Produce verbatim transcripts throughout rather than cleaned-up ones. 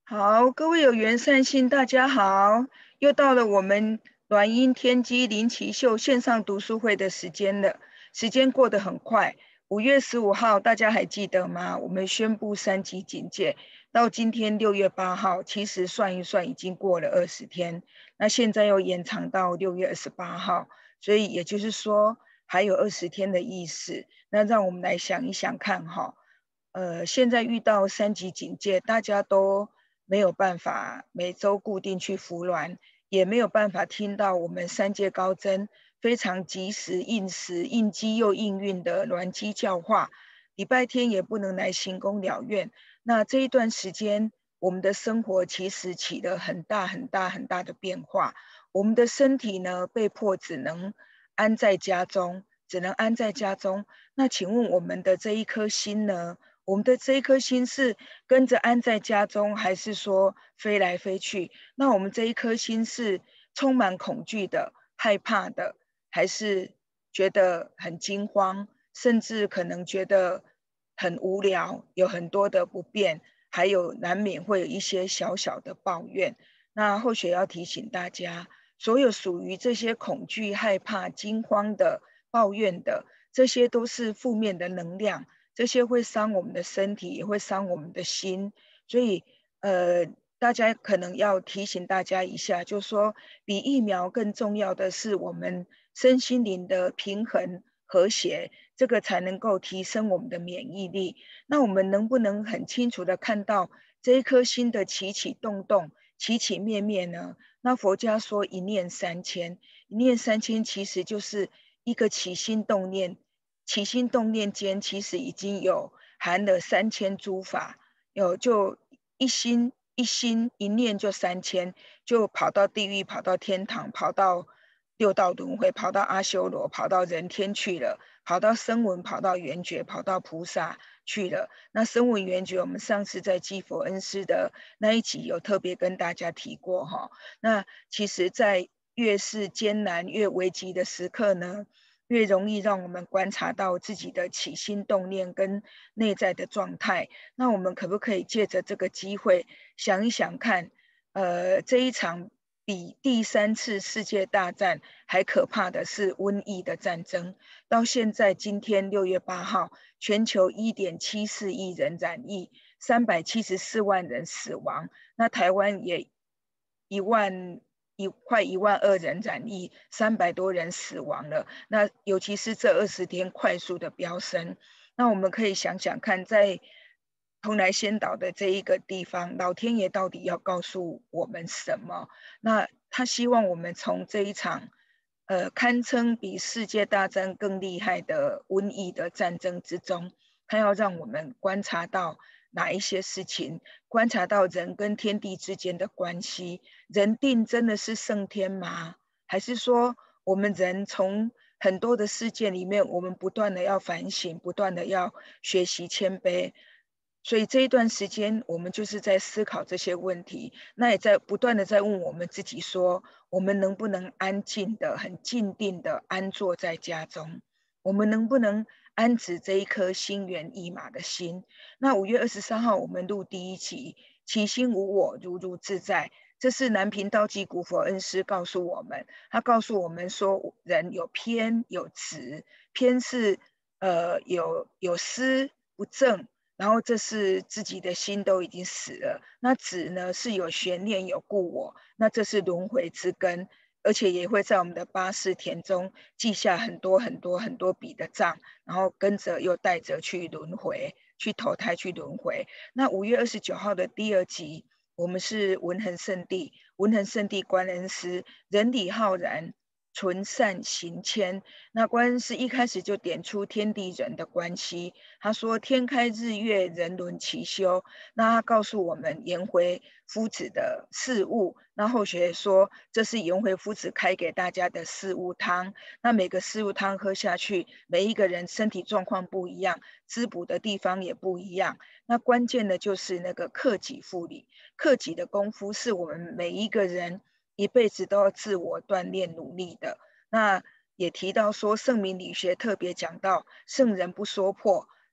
好，各位有缘善心，大家好，又到了我们软音天机灵奇秀线上读书会的时间了。时间过得很快，五月十五号，大家还记得吗？我们宣布三级警戒，到今天六月八号，其实算一算已经过了二十天，那现在又延长到六月二十八号，所以也就是说还有二十天的意思。那让我们来想一想看哈，呃，现在遇到三级警戒，大家都没有办法每周固定去服鸾，也没有办法听到我们三界高僧非常及时、应时、应机又应运的鸾机教化。礼拜天也不能来行宫了愿。那这一段时间，我们的生活其实起了很大很大很大的变化。我们的身体呢，被迫只能安在家中，只能安在家中。那请问我们的这一颗心呢？我们的这一颗心是跟着安在家中，还是说飞来飞去？那我们这一颗心是充满恐惧的、害怕的，还是觉得很惊慌，甚至可能觉得很无聊，有很多的不便，还有难免会有一些小小的抱怨。那后学要提醒大家，所有属于这些恐惧、害怕、惊慌的、抱怨的，这些都是负面的能量。这些会伤我们的身体，也会伤我们的心。所以，呃，大家可能要提醒大家一下，就是说，比疫苗更重要的是我们身心灵的平衡和谐，这个才能够提升我们的免疫力。那我们能不能很清楚的看到这一颗心的起起动动、起起灭灭呢？那佛家说一念三千，一念三千其实就是一个起心动念。起心动念间，其实已经有含了三千诸法，有就一心一心一念就三千，就跑到地狱，跑到天堂，跑到六道轮回，跑到阿修罗，跑到人天去了，跑到声闻，跑到缘觉，跑到菩萨去了。那声闻缘觉，我们上次在积佛恩师的那一集有特别跟大家提过哈。那其实，在越是艰难、越危急的时刻呢，越容易让我们观察到自己的起心动念跟内在的状态。那我们可不可以借着这个机会想一想看，呃，这一场比第三次世界大战还可怕的是瘟疫的战争。到现在今天六月八号，全球一点七四亿人染疫，三百七十四万人死亡。那台湾也一万一快一万二人染疫，三百多人死亡了。那尤其是这二十天快速的飙升，那我们可以想想看，在蓬莱仙岛的这一个地方，老天爷到底要告诉我们什么？那他希望我们从这一场呃堪称比世界大战更厉害的瘟疫的战争之中，他要让我们观察到哪一些事情，观察到人跟天地之间的关系。人定真的是胜天吗？还是说我们人从很多的事件里面，我们不断的要反省，不断的要学习谦卑？所以这一段时间，我们就是在思考这些问题，那也在不断的在问我们自己说，我们能不能安静的、很静定的安坐在家中？我们能不能安止这一颗心猿意马的心？那五月二十三号我们录第一集，起心无我，如如自在。这是南平道济古佛恩师告诉我们，他告诉我们说，人有偏有执，偏是呃有有思不正，然后这是自己的心都已经死了。那执呢是有悬念有故我，那这是轮回之根，而且也会在我们的八识田中记下很多很多很多笔的账，然后跟着又带着去轮回，去投胎去轮回。那五月二十九号的第二集。我们是文恒圣地，文恒圣地观恩师，人理浩然，纯善行谦。那观恩师一开始就点出天地人的关系，他说天开日月，人伦齐修。那他告诉我们颜回夫子的事物，那后学说这是颜回夫子开给大家的事物汤。那每个事物汤喝下去，每一个人身体状况不一样，滋补的地方也不一样。那关键的就是那个克己复礼。克己的功夫是我们每一个人一辈子都要自我锻炼努力的。那也提到说，圣明理学特别讲到，圣人不说破，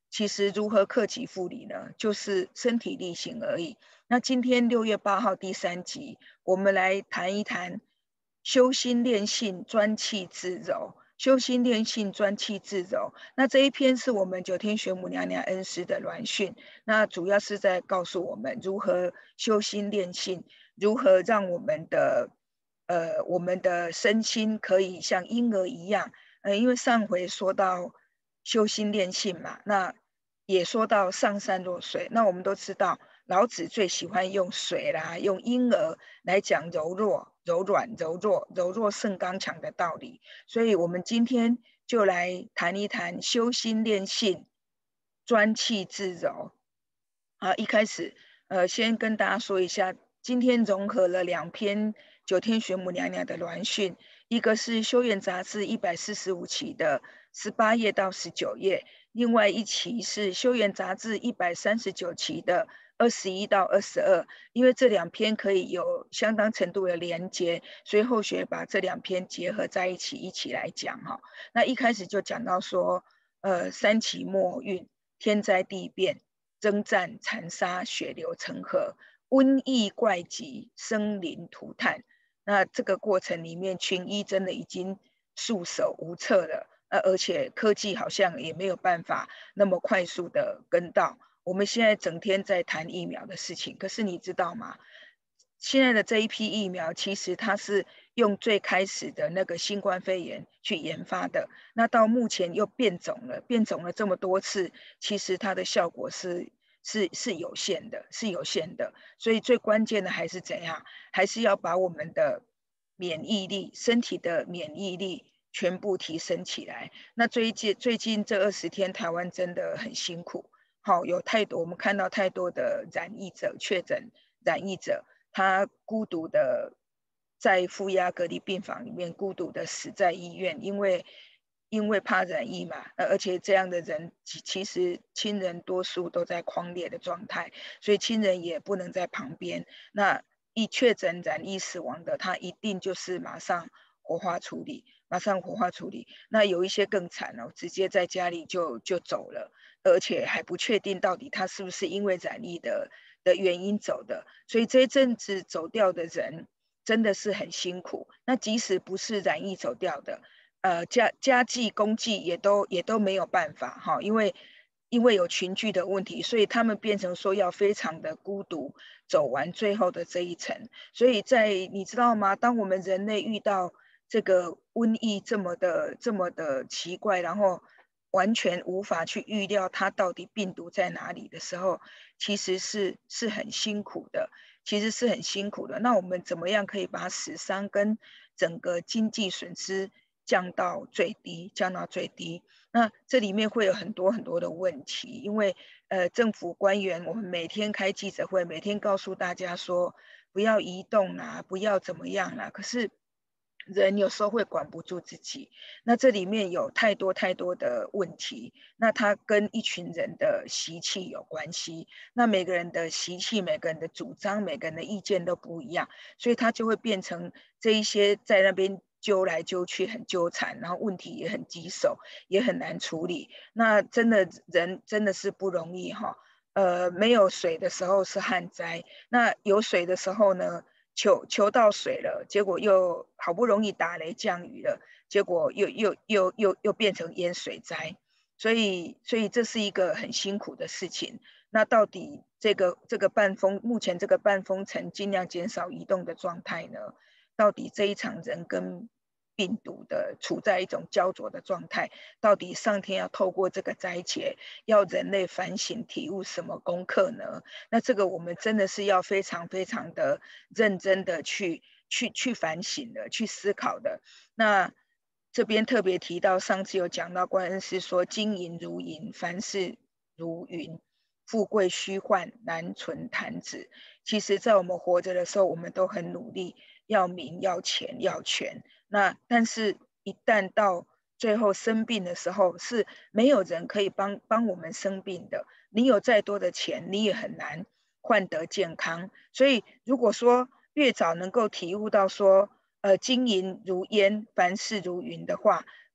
其实如何克己复礼呢？就是身体力行而已。那今天六月八号第三集，我们来谈一谈修心练性，专气自柔。修心练性，专气自柔。那这一篇是我们九天玄母娘娘恩师的銮训，那主要是在告诉我们如何修心练性，如何让我们的呃我们的身心可以像婴儿一样。呃，因为上回说到修心练性嘛，那也说到上善若水。那我们都知道，老子最喜欢用水啦，用婴儿来讲柔弱、柔软、柔弱、柔弱胜刚强的道理。所以我们今天就来谈一谈修心练性，专气自柔。好，一开始，呃，先跟大家说一下，今天融合了两篇九天玄母娘娘的銮训，一个是《修缘杂志》一百四十五期的十八页到十九页，另外一期是《修缘杂志》一百三十九期的二十一到二十二。因为这两篇可以有相当程度的连接，所以后学把这两篇结合在一起，一起来讲哈。那一开始就讲到说，呃，三期末运，天灾地变。征战残杀，血流成河，瘟疫怪疾，生灵涂炭。那这个过程里面，群医真的已经束手无策了，呃，而且科技好像也没有办法那么快速的跟到。我们现在整天在谈疫苗的事情，可是你知道吗？现在的这一批疫苗，其实它是用最开始的那个新冠肺炎去研发的，那到目前又变种了，变种了这么多次，其实它的效果是是是有限的，是有限的。所以最关键的还是怎样，还是要把我们的免疫力、身体的免疫力全部提升起来。那最近最近这二十天，台湾真的很辛苦，好，有太多我们看到太多的染疫者、确诊染疫者。他孤独的在负压隔离病房里面孤独的死在医院，因为因为怕染疫嘛，而且这样的人其实亲人多数都在匡列的状态，所以亲人也不能在旁边。那一确诊染疫死亡的，他一定就是马上火化处理，马上火化处理。那有一些更惨哦，直接在家里就就走了，而且还不确定到底他是不是因为染疫的。的原因走的，所以这一阵子走掉的人真的是很辛苦。那即使不是染疫走掉的，呃，家家计公计也都也都没有办法哈，因为因为有群聚的问题，所以他们变成说要非常的孤独，走完最后的这一程。所以在你知道吗？当我们人类遇到这个瘟疫这么的这么的奇怪，然后完全无法去预料它到底病毒在哪里的时候，其实是是很辛苦的，其实是很辛苦的。那我们怎么样可以把死伤跟整个经济损失降到最低，降到最低？那这里面会有很多很多的问题，因为呃，政府官员我们每天开记者会，每天告诉大家说不要移动啦，不要怎么样啦，可是人有时候会管不住自己，那这里面有太多太多的问题，那它跟一群人的习气有关系，那每个人的习气、每个人的主张、每个人的意见都不一样，所以它就会变成这一些在那边揪来揪去很纠缠，然后问题也很棘手，也很难处理。那真的人真的是不容易哈，呃，没有水的时候是旱灾，那有水的时候呢？求求到水了，结果又好不容易打雷降雨了，结果又又又又又变成淹水灾，所以所以这是一个很辛苦的事情。那到底这个这个半封目前这个半封城尽量减少移动的状态呢？到底这一场人跟病毒的处在一种焦灼的状态，到底上天要透过这个灾劫，要人类反省体悟什么功课呢？那这个我们真的是要非常非常的认真的去去去反省的，去思考的。那这边特别提到，上次有讲到观恩师说，金银如银，凡事如云，富贵虚幻，难存弹指。其实，在我们活着的时候，我们都很努力，要名、要钱、要权。那但是，一旦到最后生病的时候，是没有人可以帮帮我们生病的。你有再多的钱，你也很难换得健康。所以，如果说越早能够体悟到说，呃，金银如烟，凡事如云的话，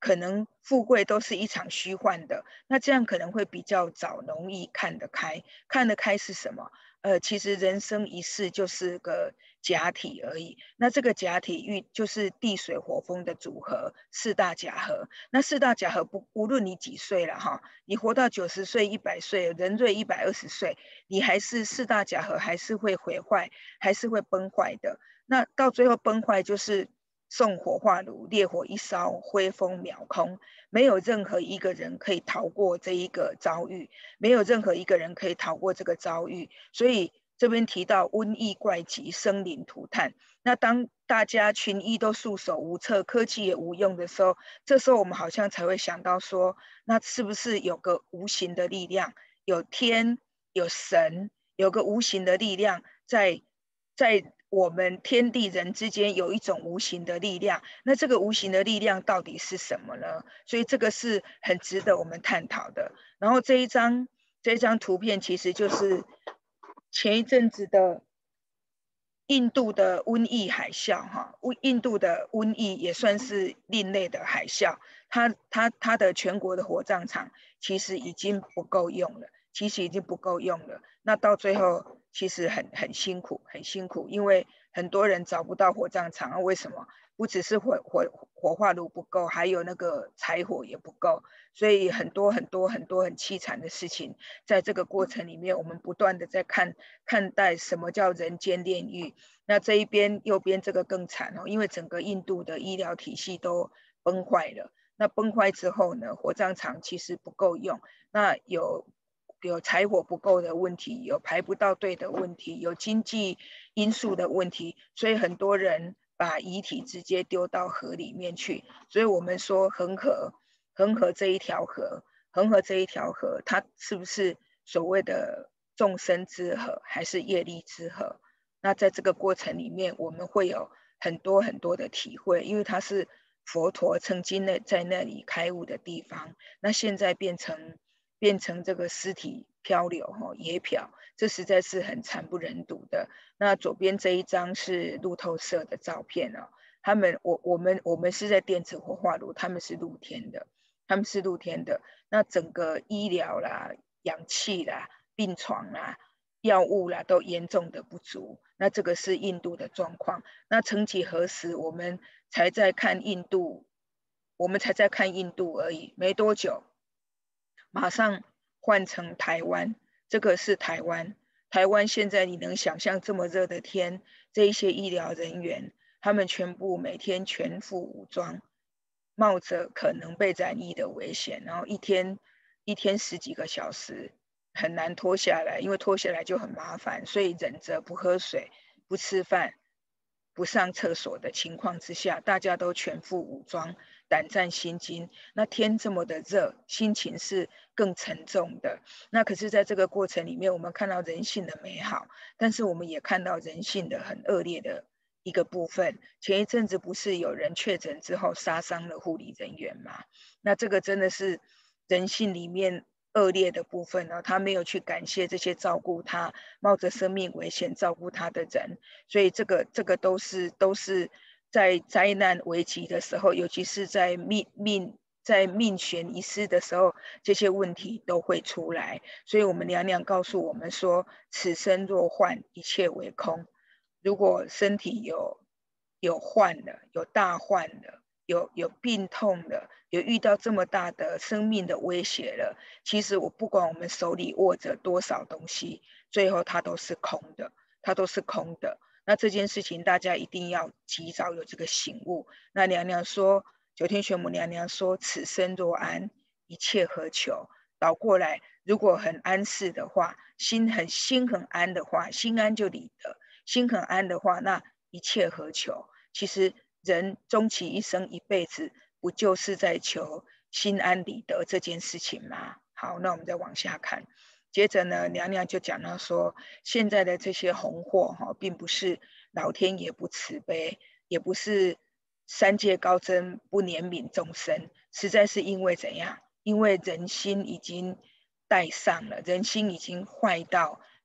可能富贵都是一场虚幻的，那这样可能会比较早容易看得开。看得开是什么？呃，其实人生一世就是个假体而已。那这个假体遇就是地水火风的组合，四大假合。那四大假合不无论你几岁了哈，你活到九十岁、一百岁，人瑞一百二十岁，你还是四大假合，还是会毁坏，还是会崩坏的。那到最后崩坏就是送火化炉，烈火一烧，灰风秒空，没有任何一个人可以逃过这一个遭遇，没有任何一个人可以逃过这个遭遇。所以这边提到瘟疫怪疾，生灵涂炭。那当大家群医都束手无策，科技也无用的时候，这时候我们好像才会想到说，那是不是有个无形的力量，有天有神，有个无形的力量在在我们天地人之间有一种无形的力量，那这个无形的力量到底是什么呢？所以这个是很值得我们探讨的。然后这一张这一张图片其实就是前一阵子的印度的瘟疫海啸，哈，印度的瘟疫也算是另类的海啸，它它它的全国的火葬场其实已经不够用了，其实已经不够用了。那到最后其实很很辛苦，很辛苦，因为很多人找不到火葬场，为什么？不只是火火火化炉不够，还有那个柴火也不够，所以很多很多很多很凄惨的事情，在这个过程里面，我们不断的在看看待什么叫人间炼狱。那这一边右边这个更惨哦，因为整个印度的医疗体系都崩坏了。那崩坏之后呢，火葬场其实不够用，那有有柴火不够的问题，有排不到队的问题，有经济因素的问题，所以很多人把遗体直接丢到河里面去。所以我们说恒河，恒河这一条河，恒河这一条河，它是不是所谓的众生之河，还是业力之河？那在这个过程里面，我们会有很多很多的体会，因为它是佛陀曾经的在那里开悟的地方，那现在变成变成这个尸体漂流哈野漂，这实在是很惨不忍睹的。那左边这一张是路透社的照片哦，他们我我们我们是在电子火化炉，他们是露天的，他们是露天的。那整个医疗啦、氧气啦、病床啦、药物啦都严重的不足。那这个是印度的状况。那曾几何时，我们才在看印度，我们才在看印度而已，没多久，马上换成台湾。这个是台湾，台湾现在你能想象这么热的天，这一些医疗人员，他们全部每天全副武装，冒着可能被染疫的危险，然后一天一天十几个小时。很难脱下来，因为脱下来就很麻烦，所以忍着不喝水、不吃饭、不上厕所的情况之下，大家都全副武装，胆战心惊。那天这么的热，心情是更沉重的。那可是在这个过程里面，我们看到人性的美好，但是我们也看到人性的很恶劣的一个部分。前一阵子不是有人确诊之后杀伤了护理人员吗？那这个真的是人性里面恶劣的部分呢，他没有去感谢这些照顾他、冒着生命危险照顾他的人，所以这个这个都是都是在灾难危急的时候，尤其是在命命在命悬一丝的时候，这些问题都会出来。所以我们娘娘告诉我们说：“此生若幻，一切为空。”如果身体有有患了，有大患了。有有病痛的，有遇到这么大的生命的威胁了，其实我不管我们手里握着多少东西，最后它都是空的，它都是空的。那这件事情大家一定要及早有这个醒悟。那娘娘说，九天玄母娘娘说：“此生若安，一切何求？”倒过来，如果很安适的话，心很心很安的话，心安就理得；心很安的话，那一切何求？其实。人终其一生一辈子，不就是在求心安理得这件事情吗？好，那我们再往下看。接着呢，娘娘就讲到说，现在的这些红祸哈，并不是老天爷不慈悲，也不是三界高僧不怜悯众生，实在是因为怎样？因为人心已经带上了，人心已经坏到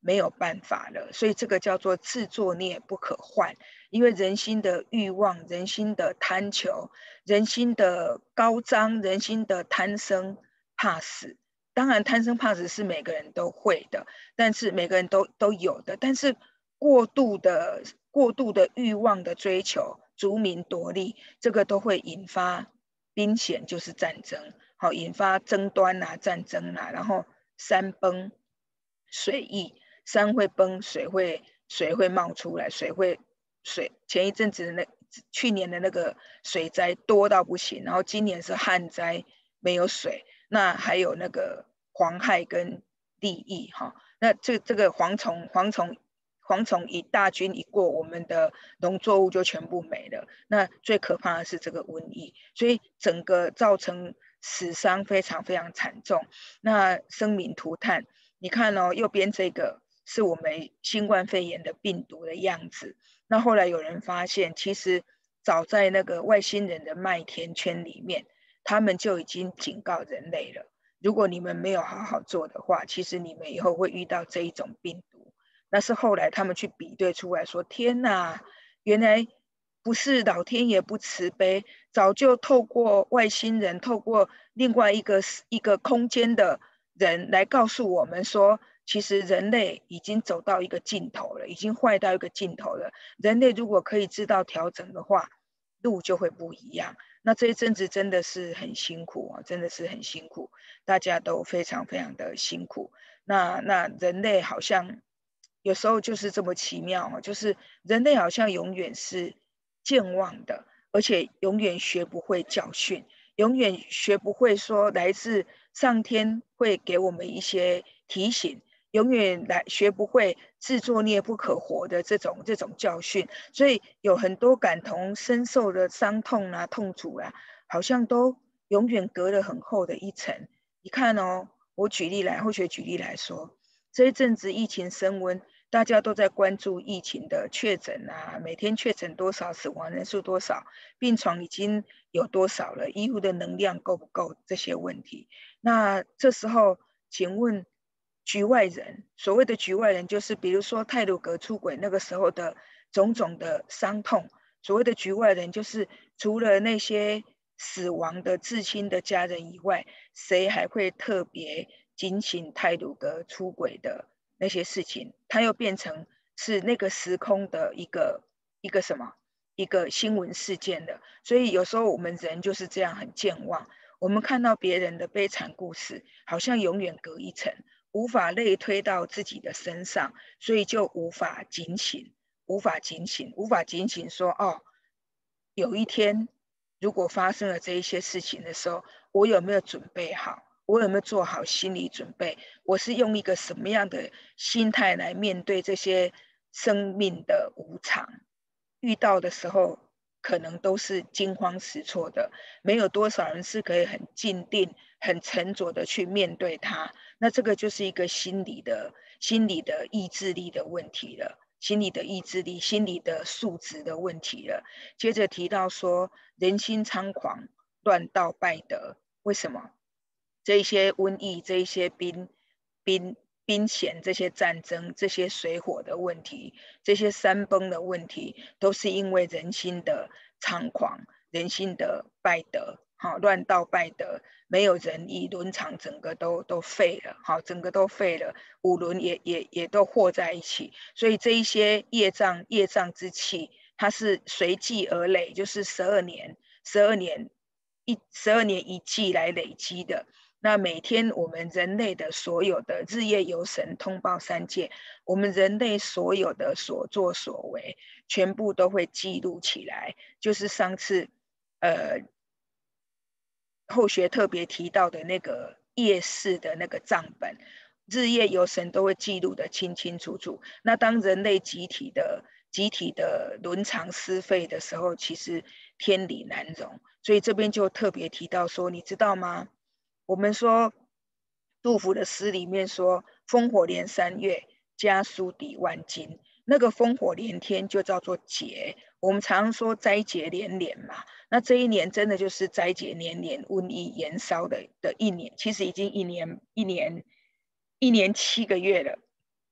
没有办法了。所以这个叫做自作孽不可换，因为人心的欲望、人心的贪求、人心的高涨、人心的贪生怕死。当然贪生怕死是每个人都会的，但是每个人都都有的，但是过度的过度的欲望的追求，逐名夺利，这个都会引发兵险，就是战争，好，引发争端啊、战争啊，然后山崩水溢，山会崩，水会水会冒出来，水会水前一阵子的那去年的那个水灾多到不行，然后今年是旱灾，没有水。那还有那个蝗害跟利益哈，那这这个蝗虫蝗虫蝗虫一大军一过，我们的农作物就全部没了。那最可怕的是这个瘟疫，所以整个造成死伤非常非常惨重，那生民涂炭。你看哦，右边这个是我们新冠肺炎的病毒的样子。那后来有人发现，其实早在那个外星人的麦田圈里面，他们就已经警告人类了，如果你们没有好好做的话，其实你们以后会遇到这一种病毒。那是后来他们去比对出来说，天哪，原来不是老天爷不慈悲，早就透过外星人，透过另外一个一个空间的人来告诉我们说，其实人类已经走到一个尽头了，已经坏到一个尽头了。人类如果可以知道调整的话，路就会不一样。那这一阵子真的是很辛苦啊，真的是很辛苦，大家都非常非常的辛苦。那那人类好像有时候就是这么奇妙，就是人类好像永远是健忘的，而且永远学不会教训，永远学不会说来自上天会给我们一些提醒，永远来学不会自作孽不可活的这种这种教训。所以有很多感同身受的伤痛啊、痛楚啊，好像都永远隔了很厚的一层。你看哦，我举例来，或许举例来说，这一阵子疫情升温，大家都在关注疫情的确诊啊，每天确诊多少，死亡人数多少，病床已经有多少了，医护的能量够不够，这些问题。那这时候，请问局外人，所谓的局外人，就是比如说太鲁阁出轨那个时候的种种的伤痛。所谓的局外人，就是除了那些死亡的至亲的家人以外，谁还会特别警醒太鲁阁出轨的那些事情？它又变成是那个时空的一个一个什么一个新闻事件的。所以有时候我们人就是这样很健忘，我们看到别人的悲惨故事，好像永远隔一层，无法类推到自己的身上，所以就无法警醒。无法警醒，无法警醒说，哦，有一天如果发生了这一些事情的时候，我有没有准备好？我有没有做好心理准备？我是用一个什么样的心态来面对这些生命的无常？遇到的时候，可能都是惊慌失措的，没有多少人是可以很静定、很沉着的去面对它。那这个就是一个心理的、心理的意志力的问题了。心理的意志力、心理的素质的问题了。接着提到说，人心猖狂，乱道败德。为什么？这些瘟疫、这些兵兵兵险、这些战争、这些水火的问题、这些山崩的问题，都是因为人心的猖狂、人心的败德。好，乱道败德，没有仁义，伦常整个都都废了，好，整个都废了，五伦也也也都和在一起，所以这一些业障业障之气，它是随季而累，就是十二年，十二年一十二年一季来累积的。那每天我们人类的所有的日夜游神通报三界，我们人类所有的所作所为，全部都会记录起来，就是上次呃。后学特别提到的那个夜市的那个账本，日夜游神都会记录得清清楚楚。那当人类集体的集体的伦常失废的时候，其实天理难容。所以这边就特别提到说，你知道吗？我们说杜甫的诗里面说，烽火连三月，家书抵万金。那个烽火连天就叫做劫。我们常说灾劫连连嘛，那这一年真的就是灾劫连连、瘟疫延烧的的一年，其实已经一年一年一年七个月了。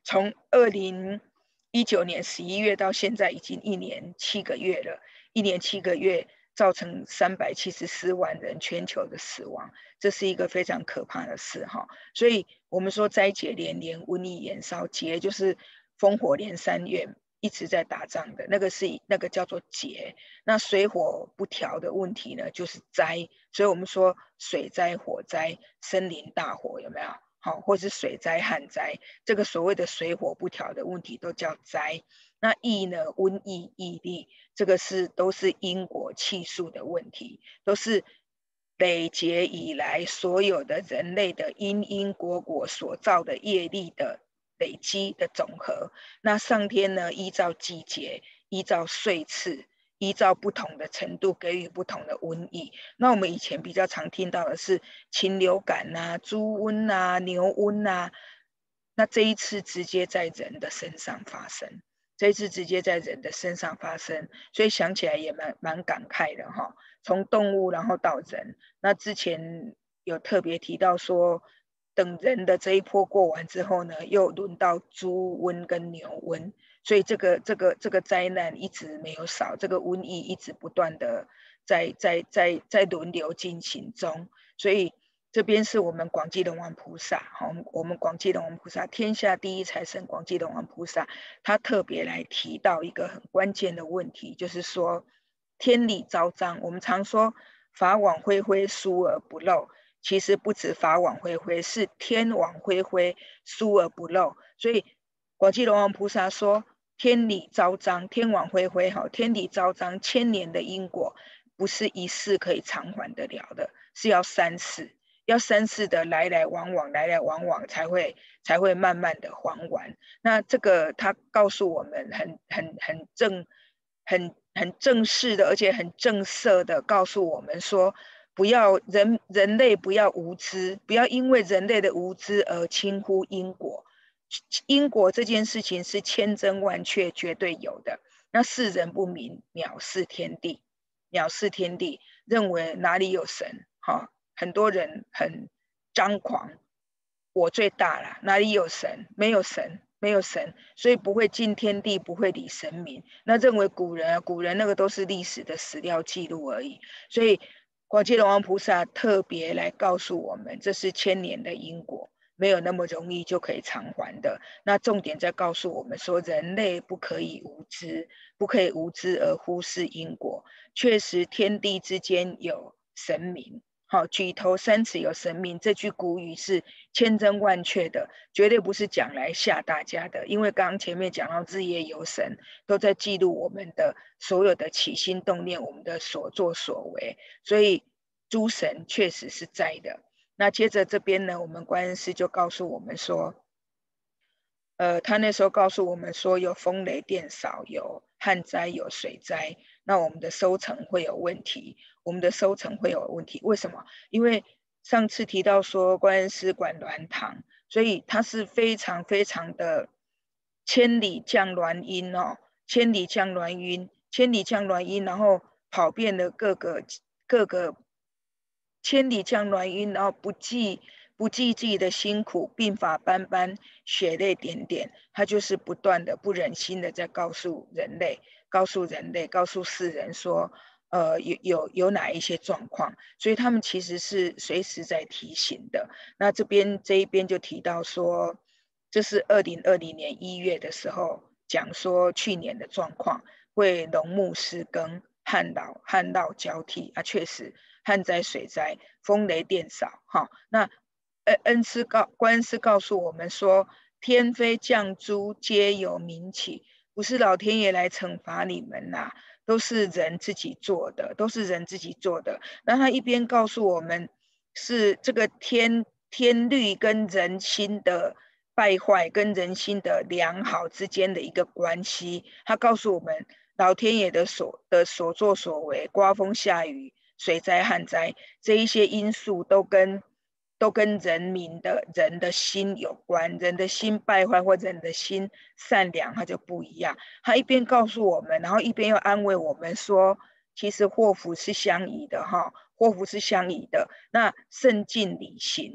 从二零一九年十一月到现在已经一年七个月了，一年七个月造成三百七十四万人全球的死亡，这是一个非常可怕的事哈。所以我们说灾劫连连，瘟疫延烧，劫就是烽火连三月，一直在打仗的那个是那个叫做劫。那水火不调的问题呢，就是灾。所以我们说水灾、火灾、森林大火有没有？好，或是水灾、旱灾，这个所谓的水火不调的问题都叫灾。那疫呢？瘟疫、疫力，这个是都是因果气数的问题，都是累劫以来所有的人类的因因果果所造的业力的累积的总和。那上天呢，依照季节，依照岁次，依照不同的程度给予不同的瘟疫。那我们以前比较常听到的是禽流感啊、猪瘟啊、牛瘟啊，那这一次直接在人的身上发生，这一次直接在人的身上发生，所以想起来也蛮蛮感慨的哈。从动物然后到人，那之前有特别提到说，等人的这一波过完之后呢，又轮到猪瘟跟牛瘟。所以这个这个这个灾难一直没有少，这个瘟疫一直不断的在在在在轮流进行中。所以这边是我们广济龙王菩萨，好，我们广济龙王菩萨天下第一财神广济龙王菩萨，他特别来提到一个很关键的问题，就是说天理昭彰。我们常说法网恢恢，疏而不漏。其实不止法网恢恢，是天网恢恢，疏而不漏。所以广济龙王菩萨说，天理昭彰，天网恢恢，好，天理昭彰，千年的因果不是一世可以偿还得了的，是要三世，要三世的来来往往，来来往往才会才会慢慢的还完。那这个他告诉我们很很很正很很正式的，而且很正色的告诉我们说，不要人人类不要无知，不要因为人类的无知而轻忽因果。因果这件事情是千真万确，绝对有的。那世人不明，藐视天地，藐视天地，认为哪里有神？哈，很多人很张狂，我最大了，哪里有神？没有神，没有神，所以不会敬天地，不会理神明。那认为古人啊，古人那个都是历史的史料记录而已。所以广济龙王菩萨特别来告诉我们，这是千年的因果。没有那么容易就可以偿还的。那重点在告诉我们说，人类不可以无知，不可以无知而忽视因果。确实，天地之间有神明，好，举头三尺有神明。这句古语是千真万确的，绝对不是讲来吓大家的。因为刚刚前面讲到日夜有神，都在记录我们的所有的起心动念，我们的所作所为，所以诸神确实是在的。那接着这边呢，我们观音师就告诉我们说，呃，他那时候告诉我们说，有风雷电扫，有旱灾，有水灾，那我们的收成会有问题，我们的收成会有问题。为什么？因为上次提到说观音师管鸾堂，所以他是非常非常的千里降鸾音哦，千里降鸾音，千里降鸾音，然后跑遍了各个各个。千里降鸾音，然后不计不计自己的辛苦，鬓发斑斑，血泪点点，他就是不断的不忍心的在告诉人类，告诉人类，告诉世人说，呃，有有有哪一些状况，所以他们其实是随时在提醒的。那这边这一边就提到说，这是二零二零年一月的时候讲说去年的状况，会农牧失耕，旱涝旱涝交替啊，确实。旱灾、水灾、风雷电扫，哈，那恩恩师告观音师告诉我们说，天非降诛皆有冥起，不是老天爷来惩罚你们呐、啊，都是人自己做的，都是人自己做的。那他一边告诉我们是这个天天律跟人心的败坏，跟人心的良好之间的一个关系，他告诉我们老天爷的所的所作所为，刮风下雨。水灾、旱灾这一些因素都跟都跟人民的人的心有关，人的心败坏或人的心善良，它就不一样。他一边告诉我们，然后一边又安慰我们说，其实祸福是相宜的哈，祸福是相宜的。那圣境理行，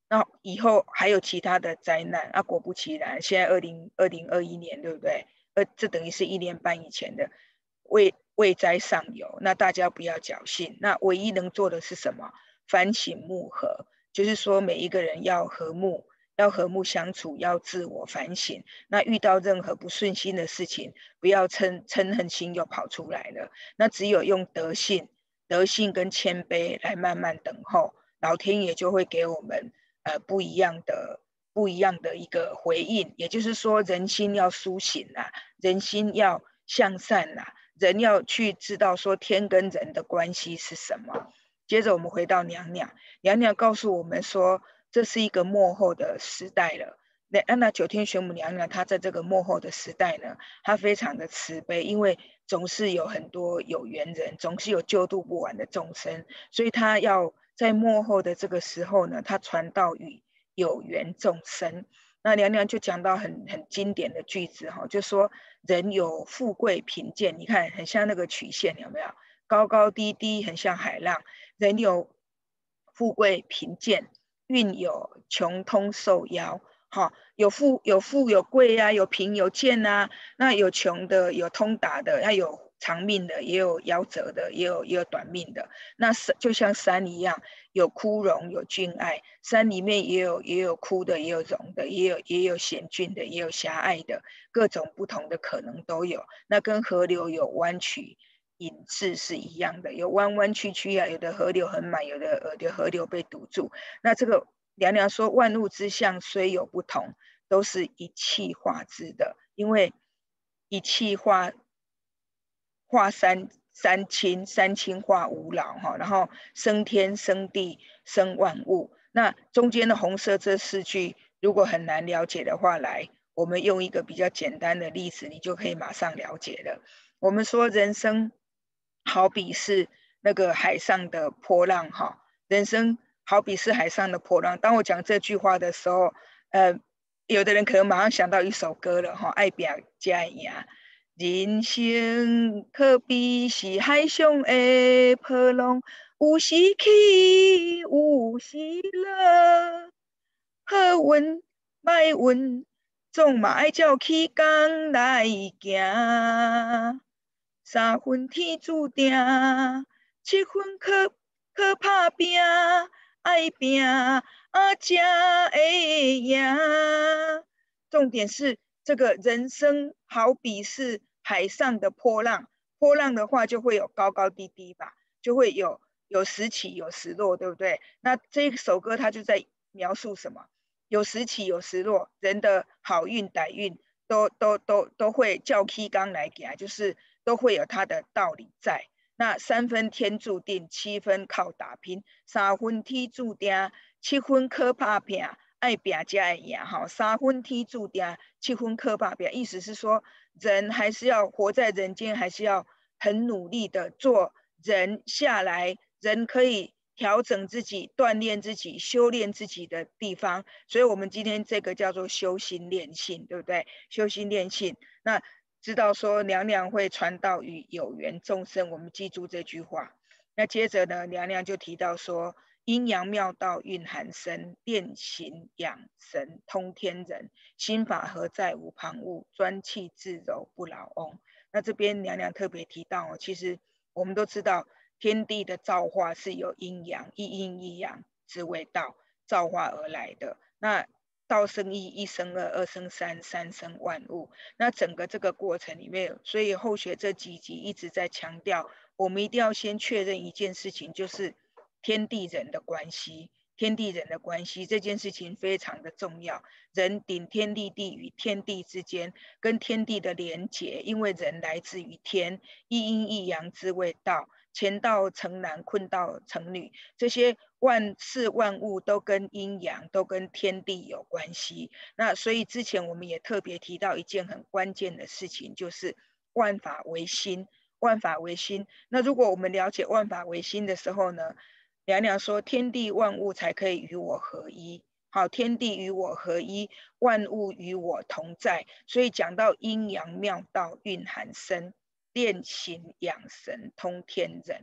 那以后还有其他的灾难啊，果不其然，现在二零二零二一年，对不对？呃，这等于是一年半以前的危危灾上有，那大家不要侥幸。那唯一能做的是什么？反省睦和，就是说每一个人要和睦，要和睦相处，要自我反省。那遇到任何不顺心的事情，不要嗔嗔恨心又跑出来了。那只有用德性、德性跟谦卑来慢慢等候，老天爷就会给我们呃不一样的。不一样的一个回应，也就是说，人心要苏醒啊，人心要向善啊，人要去知道说天跟人的关系是什么。接着我们回到娘娘，娘娘告诉我们说，这是一个末后的时代了。那安娜九天玄母娘娘，她在这个末后的时代呢，她非常的慈悲，因为总是有很多有缘人，总是有救度不完的众生，所以她要在末后的这个时候呢，她传道于有缘众生。那娘娘就讲到很很经典的句子哈，就说人有富贵贫贱，你看很像那个曲线有没有？高高低低，很像海浪。人有富贵贫贱，运有穷通寿夭。好，有富有富有贵啊，有贫有贱啊。那有穷的，有通达的，那有长命的，也有夭折的，也有也有短命的。那就像山一样，有枯荣，有峻隘。山里面也有也有枯的，也有荣的，也有也有险峻的，也有狭隘的，各种不同的可能都有。那跟河流有弯曲引致是一样的，有弯弯曲曲啊，有的河流很满，有的有的河流被堵住。那这个娘娘说，万物之象虽有不同，都是一气化之的，因为一气化化三三清，三清化五老哈，然后生天生地生万物。那中间的红色这四句，如果很难了解的话，来，我们用一个比较简单的例子，你就可以马上了解了。我们说人生好比是那个海上的波浪哈，人生好比是海上的波浪。当我讲这句话的时候，呃，有的人可能马上想到一首歌了哈，爱拼才会赢。人生可比是海上的波浪，有时起，有时落，好运歹运，总嘛爱照起工来行。三分天注定，七分靠靠打拼，爱拼啊才会赢。重点是这个人生好比是海上的波浪，波浪的话就会有高高低低吧，就会有有时起有时落，对不对？那这首歌它就在描述什么？有时起有时落，人的好运歹运都都都都会照起工来行，就是都会有它的道理在。那三分天注定，七分靠打拼，三分天注定，七分靠打拼。爱拼才会赢哈，三分天注定，七分靠打拼。意思是说，人还是要活在人间，还是要很努力的做人下来，人可以调整自己、锻炼自己、修炼自己的地方。所以，我们今天这个叫做修心炼性，对不对？修心炼性，那知道说娘娘会传道于有缘众生，我们记住这句话。那接着呢，娘娘就提到说。阴阳妙道蕴含深，炼形养神通天人，心法何在无旁骛，专气自柔不老翁。那这边娘娘特别提到哦，其实我们都知道天地的造化是由阴阳一阴一阳之谓道造化而来的。那道生一，一生二，二生三，三生万物。那整个这个过程里面，所以后学这几集一直在强调，我们一定要先确认一件事情，就是天地人的关系，天地人的关系这件事情非常的重要。人顶天立地与天地之间，跟天地的连结，因为人来自于天，一阴一阳之谓道。乾道成男，坤道成女，这些万事万物都跟阴阳、都跟天地有关系。那所以之前我们也特别提到一件很关键的事情，就是万法唯心。万法唯心。那如果我们了解万法唯心的时候呢？娘娘说，天地万物才可以与我合一。好，天地与我合一，万物与我同在。所以讲到阴阳妙道蕴含深，炼形养神通天人。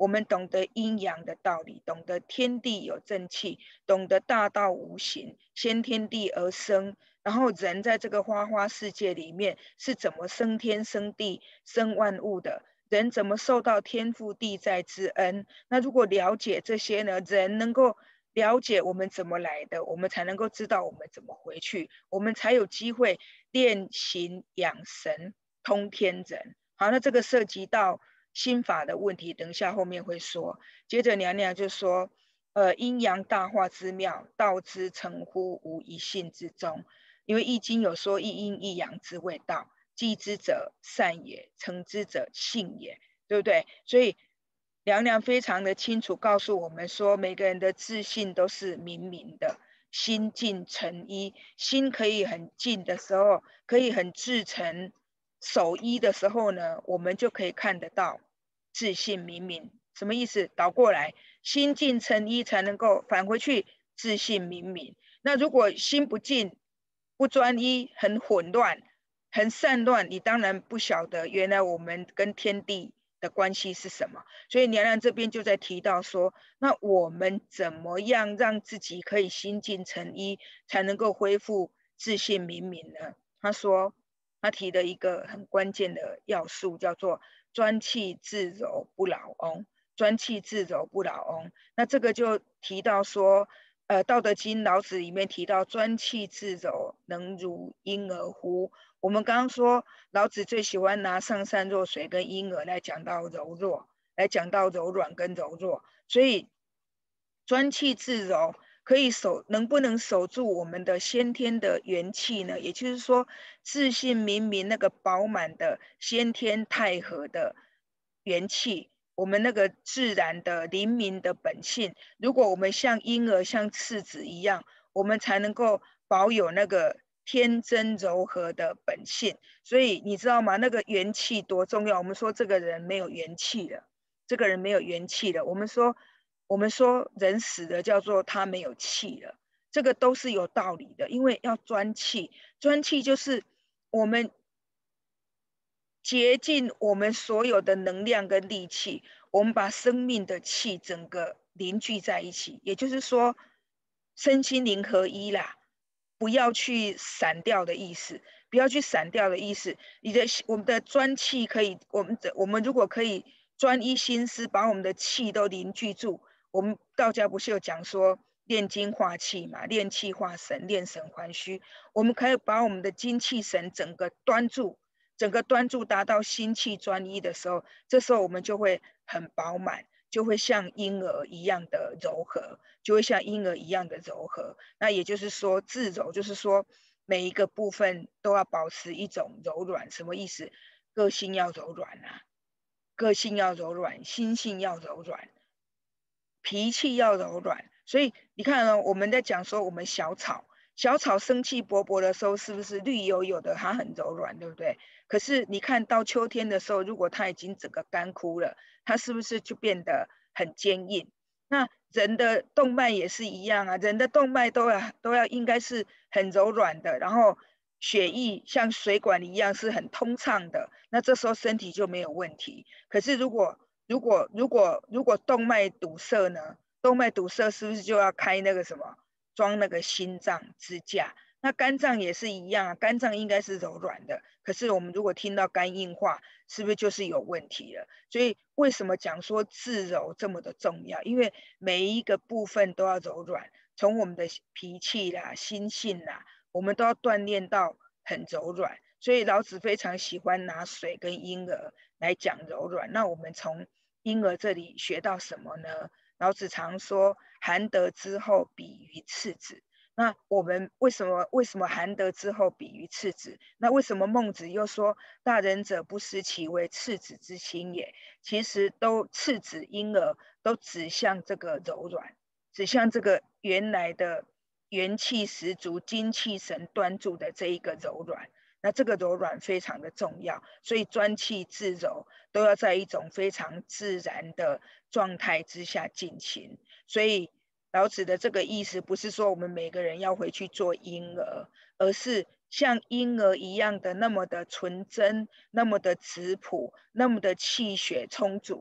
我们懂得阴阳的道理，懂得天地有正气，懂得大道无形，先天地而生，然后人在这个花花世界里面是怎么生天生地生万物的，人怎么受到天父地在之恩。那如果了解这些呢，人能够了解我们怎么来的，我们才能够知道我们怎么回去，我们才有机会练形养神通天人。好，那这个涉及到心法的问题，等一下后面会说。接着娘娘就说，呃，阴阳大化之妙，道之成乎无一性之中。因为易经有说一阴一阳之谓道，继之者善也，成之者性也，对不对？所以娘娘非常的清楚告诉我们说，每个人的自信都是明明的，心静诚一，心可以很静的时候，可以很至诚守一的时候呢，我们就可以看得到自信明明。什么意思？倒过来，心静诚一才能够返回去自信明明。那如果心不静、不专一，很混乱、很散乱，你当然不晓得原来我们跟天地的关系是什么。所以娘娘这边就在提到说，那我们怎么样让自己可以心静诚一，才能够恢复自信明明呢？她说，她提的一个很关键的要素叫做专气自柔不老翁。专气自柔不老翁，那这个就提到说，呃，《道德经》老子里面提到专气自柔，能如婴儿乎？我们刚刚说老子最喜欢拿上善若水跟婴儿来讲到柔弱，来讲到柔软跟柔弱，所以专气自柔可以守，能不能守住我们的先天的元气呢？也就是说，自信明明那个饱满的先天太和的元气。我们那个自然的灵敏的本性，如果我们像婴儿、像赤子一样，我们才能够保有那个天真柔和的本性。所以你知道吗？那个元气多重要？我们说这个人没有元气了，这个人没有元气了。我们说，我们说人死了叫做他没有气了，这个都是有道理的。因为要专气，专气就是我们竭尽我们所有的能量跟力气，我们把生命的气整个凝聚在一起，也就是说，身心灵合一啦，不要去散掉的意思，不要去散掉的意思。你的我们的专气可以，我们的我们如果可以专一心思，把我们的气都凝聚住，我们道家不是有讲说炼精化气嘛，炼气化神，炼神还虚，我们可以把我们的精气神整个端住。整个端住达到心气专一的时候，这时候我们就会很饱满，就会像婴儿一样的柔和，就会像婴儿一样的柔和。那也就是说，自柔就是说每一个部分都要保持一种柔软，什么意思？个性要柔软啊，个性要柔软，心性要柔软，脾气要柔软。所以你看呢，我们在讲说我们小草，小草生气勃勃的时候，是不是绿油油的？它很柔软，对不对？可是你看到秋天的时候，如果它已经整个干枯了，它是不是就变得很坚硬？那人的动脉也是一样啊，人的动脉都要都要应该是很柔软的，然后血液像水管一样是很通畅的，那这时候身体就没有问题。可是如果如果如果如果动脉堵塞呢？动脉堵塞是不是就要开那个什么装那个心脏支架？那肝脏也是一样啊，肝脏应该是柔软的，可是我们如果听到肝硬化，是不是就是有问题了？所以为什么讲说自柔这么的重要？因为每一个部分都要柔软，从我们的脾气啦、心性啦，我们都要锻炼到很柔软。所以老子非常喜欢拿水跟婴儿来讲柔软。那我们从婴儿这里学到什么呢？老子常说含德之后比于赤子。那我们为什么为什么含德之后比于赤子？那为什么孟子又说大人者不失其为赤子之心也？其实都赤子婴儿都指向这个柔软，指向这个原来的元气十足、精气神端住的这一个柔软。那这个柔软非常的重要，所以专气自柔都要在一种非常自然的状态之下进行。所以老子的这个意思不是说我们每个人要回去做婴儿，而是像婴儿一样的那么的纯真，那么的质朴，那么的气血充足，那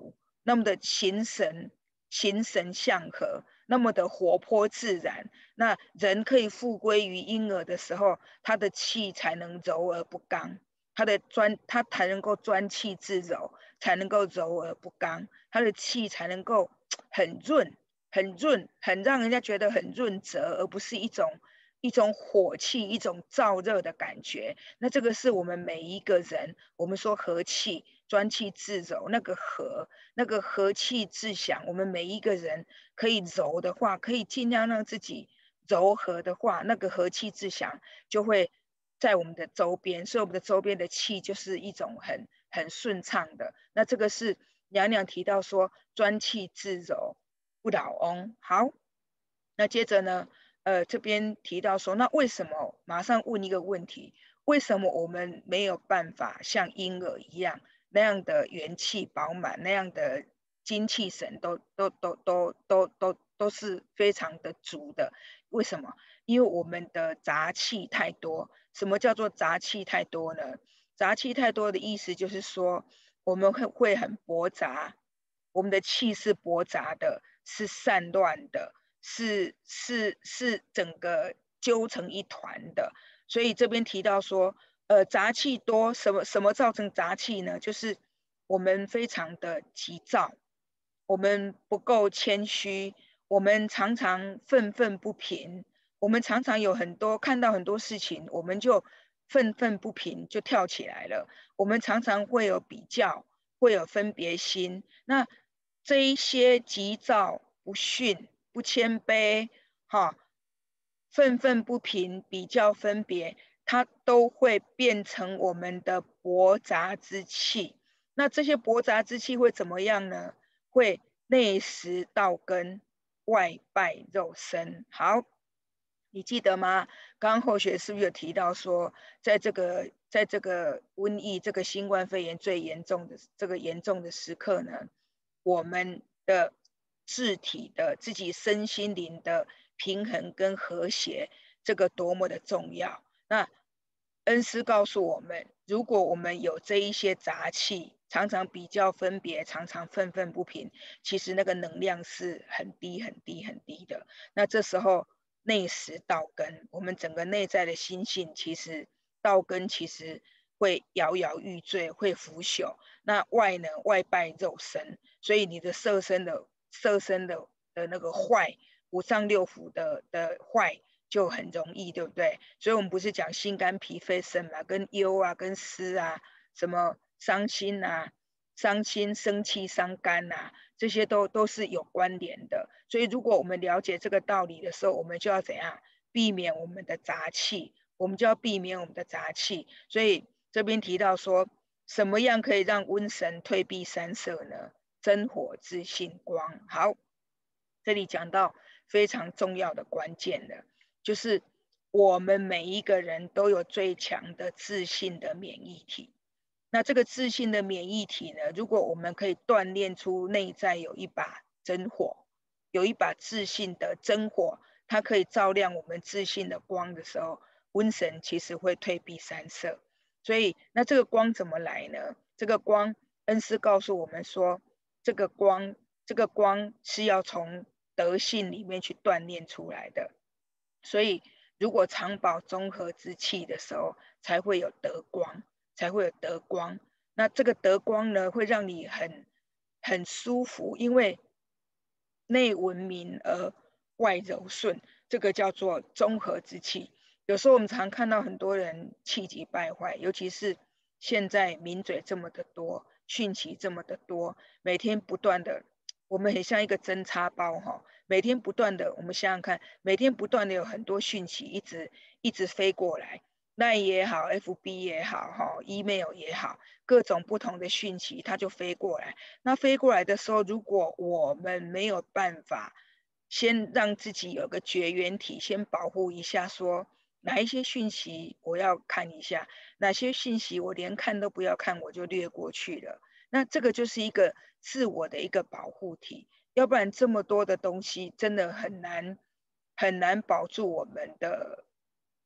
那么的形神形神相合，那么的活泼自然。那人可以复归于婴儿的时候，他的气才能柔而不刚，他的专他才能够专气自柔，才能够柔而不刚，他的气才能够很润。很润，很让人家觉得很润泽，而不是一种一种火气、一种燥热的感觉。那这个是我们每一个人，我们说和气、专气自柔，那个和，那个和气自享。我们每一个人可以柔的话，可以尽量让自己柔和的话，那个和气自享就会在我们的周边，所以我们的周边的气就是一种很很顺畅的。那这个是娘娘提到说，专气自柔。不倒翁。好，那接着呢，呃，这边提到说，那为什么？马上问一个问题：为什么我们没有办法像婴儿一样那样的元气饱满，那样的精气神都都都都都都都是非常的足的？为什么？因为我们的杂气太多。什么叫做杂气太多呢？杂气太多的意思就是说，我们会会很驳杂。我们的气是驳杂的，是散乱的，是是是整个揪成一团的。所以这边提到说，呃，杂气多，什么什么造成杂气呢？就是我们非常的急躁，我们不够谦虚，我们常常愤愤不平，我们常常有很多看到很多事情，我们就愤愤不平，就跳起来了。我们常常会有比较，会有分别心。那这一些急躁、不逊、不谦卑，哈，愤愤不平、比较分别，它都会变成我们的驳杂之气。那这些驳杂之气会怎么样呢？会内食道根，外败肉身。好，你记得吗？刚刚后学是不是有提到说，在这个在这个瘟疫、这个新冠肺炎最严重的这个严重的时刻呢，我们的自体的自己身心灵的平衡跟和谐，这个多么的重要。那恩师告诉我们，如果我们有这一些杂气，常常比较分别，常常愤愤不平，其实那个能量是很低很低很低的。那这时候内食道根，我们整个内在的心性，其实道根其实会摇摇欲坠，会腐朽。那外呢，外败肉身，所以你的色身的色身的的那个坏，五脏六腑的的坏就很容易，对不对？所以我们不是讲心肝脾肺肾嘛，跟忧啊，跟思啊，什么伤心啊。伤心、生气、伤肝啊，这些都都是有关联的。所以，如果我们了解这个道理的时候，我们就要怎样避免我们的杂气？我们就要避免我们的杂气。所以这边提到说，什么样可以让瘟神退避三舍呢？真火自性光。好，这里讲到非常重要的关键的，就是我们每一个人都有最强的自信的免疫体。那这个自信的免疫体呢，如果我们可以锻炼出内在有一把真火，有一把自信的真火，它可以照亮我们自信的光的时候，瘟神其实会退避三舍。所以，那这个光怎么来呢？这个光，恩师告诉我们说，这个光，这个光是要从德性里面去锻炼出来的。所以，如果常保中和之气的时候，才会有德光。才会有德光。那这个德光呢，会让你很很舒服，因为内文明而外柔顺，这个叫做中和之气。有时候我们常看到很多人气急败坏，尤其是现在名嘴这么的多，讯息这么的多，每天不断的，我们很像一个针插包哈，每天不断的，我们想想看，每天不断的有很多讯息一直一直飞过来。Line 也好 ，F B 也好，哈，email 也好，各种不同的讯息，它就飞过来。那飞过来的时候，如果我们没有办法先让自己有个绝缘体，先保护一下说，说哪一些讯息我要看一下，哪些讯息我连看都不要看，我就略过去了。那这个就是一个自我的一个保护体，要不然这么多的东西真的很难很难保住我们的。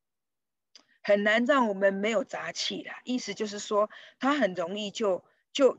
很难让我们没有杂气啦，意思就是说，它很容易就就就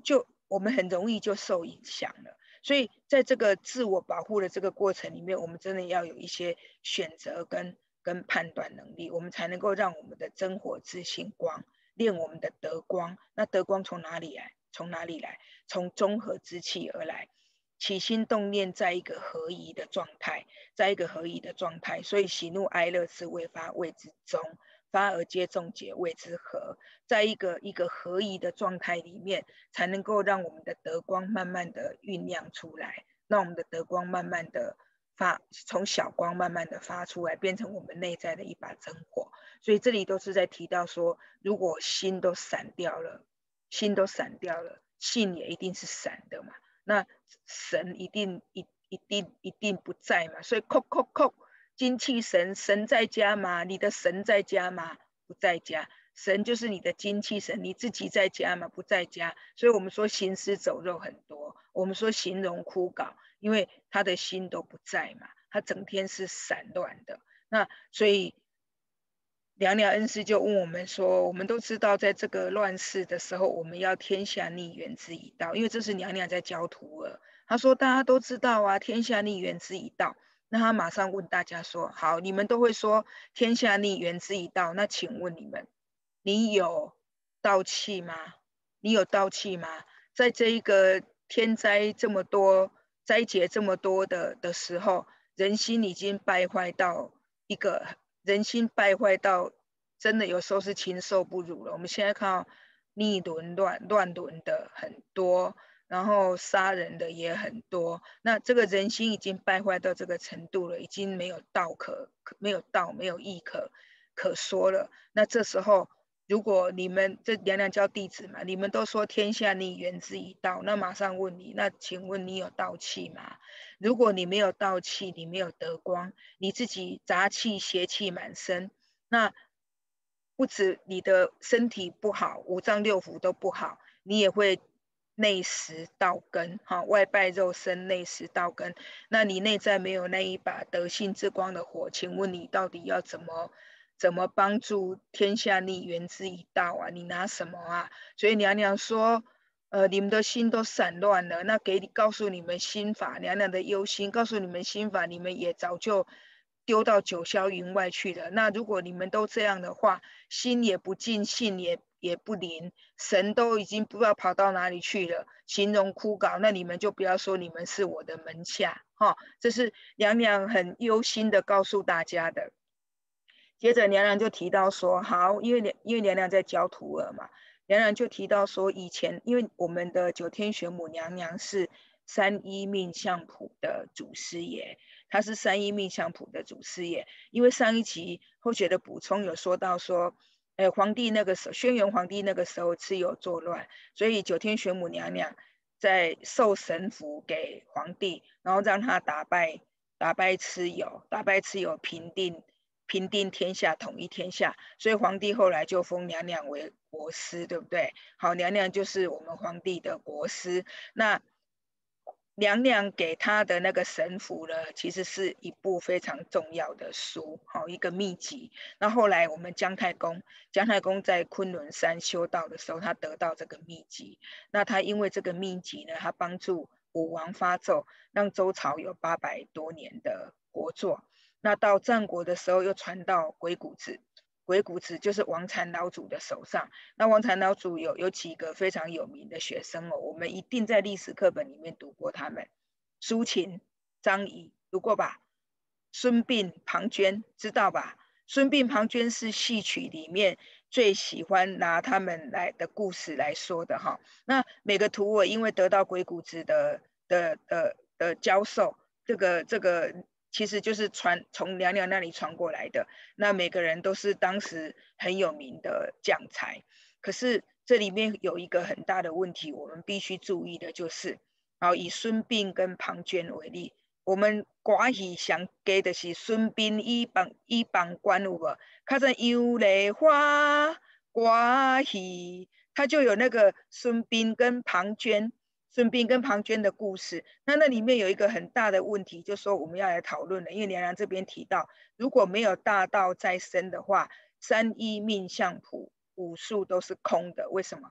我们很容易就受影响了。所以在这个自我保护的这个过程里面，我们真的要有一些选择跟跟判断能力，我们才能够让我们的真火自性光练我们的德光。那德光从哪里来？从哪里来？从中和之气而来。起心动念在一个合一的状态，在一个合一的状态，所以喜怒哀乐之未发，谓之中；发而皆众结，谓之和。在一个一个合一的状态里面，才能够让我们的德光慢慢的酝酿出来，让我们的德光慢慢的发，从小光慢慢的发出来，变成我们内在的一把真火。所以这里都是在提到说，如果心都散掉了，心都散掉了，性也一定是散的嘛。那神一定一一定一定不在嘛，所以扣扣扣，精气神，神在家吗？你的神在家吗？不在家。神就是你的精气神，你自己在家吗？不在家。所以我们说行尸走肉很多，我们说形容枯槁，因为他的心都不在嘛，他整天是散乱的。那所以娘娘恩师就问我们说，我们都知道在这个乱世的时候，我们要天下逆元之以道，因为这是娘娘在教徒儿。她说大家都知道啊，天下逆元之以道。那她马上问大家说，好，你们都会说天下逆元之以道，那请问你们，你有道气吗？你有道气吗？在这一个天灾这么多、灾劫这么多的的时候，人心已经败坏到一个。人心败坏到真的有时候是禽兽不如了。我们现在看到逆伦乱乱伦的很多，然后杀人的也很多。那这个人心已经败坏到这个程度了，已经没有道可没有道没有义可可说了。那这时候，如果你们这娘娘教弟子嘛，你们都说天下逆元之以道，那马上问你，那请问你有道气吗？如果你没有道气，你没有德光，你自己杂气邪气满身，那不止你的身体不好，五脏六腑都不好，你也会内食道根，哈，外败肉身，内食道根。那你内在没有那一把德性之光的火，请问你到底要怎么怎么帮助天下逆元之以道啊？你拿什么啊？所以娘娘说。呃，你们的心都散乱了，那给你告诉你们心法，娘娘的忧心，告诉你们心法，你们也早就丢到九霄云外去了。那如果你们都这样的话，心也不静，性也也不宁，神都已经不知道跑到哪里去了，形容枯槁，那你们就不要说你们是我的门下，哈，这是娘娘很忧心的告诉大家的。接着娘娘就提到说，好，因为因为娘娘在教徒儿嘛。娘娘就提到说，以前因为我们的九天玄母娘娘是三一命相谱的祖师爷，她是三一命相谱的祖师爷。因为上一集后学的补充有说到说，呃，皇帝那个时候，轩辕皇帝那个时候蚩尤作乱，所以九天玄母娘娘在授神符给皇帝，然后让他打败打败蚩尤，打败蚩尤，平定。平定天下，统一天下，所以皇帝后来就封娘娘为国师，对不对？好，娘娘就是我们皇帝的国师。那娘娘给他的那个神符呢，其实是一部非常重要的书，好，一个秘籍。那后来我们姜太公，姜太公在昆仑山修道的时候，他得到这个秘籍。那他因为这个秘籍呢，他帮助武王发纣，让周朝有八百多年的国祚。那到战国的时候，又传到鬼谷子，鬼谷子就是王禅老祖的手上。那王禅老祖有有几个非常有名的学生哦，我们一定在历史课本里面读过他们。苏秦、张仪读过吧？孙膑、庞涓知道吧？孙膑、庞涓是戏曲里面最喜欢拿他们来的故事来说的哈。那每个徒儿因为得到鬼谷子的的的的教授，这个这个。其实就是传从娘娘那里传过来的，那每个人都是当时很有名的将才。可是这里面有一个很大的问题，我们必须注意的就是，好，以孙膑跟庞涓为例，我们歌戏上加的是孙膑以榜以榜官有无？看在游梨花歌戏，他就有那个孙膑跟庞涓。孙膑跟庞涓的故事，那那里面有一个很大的问题，就是说我们要来讨论的。因为娘娘这边提到，如果没有大道在身的话，三一命相谱五术都是空的。为什么？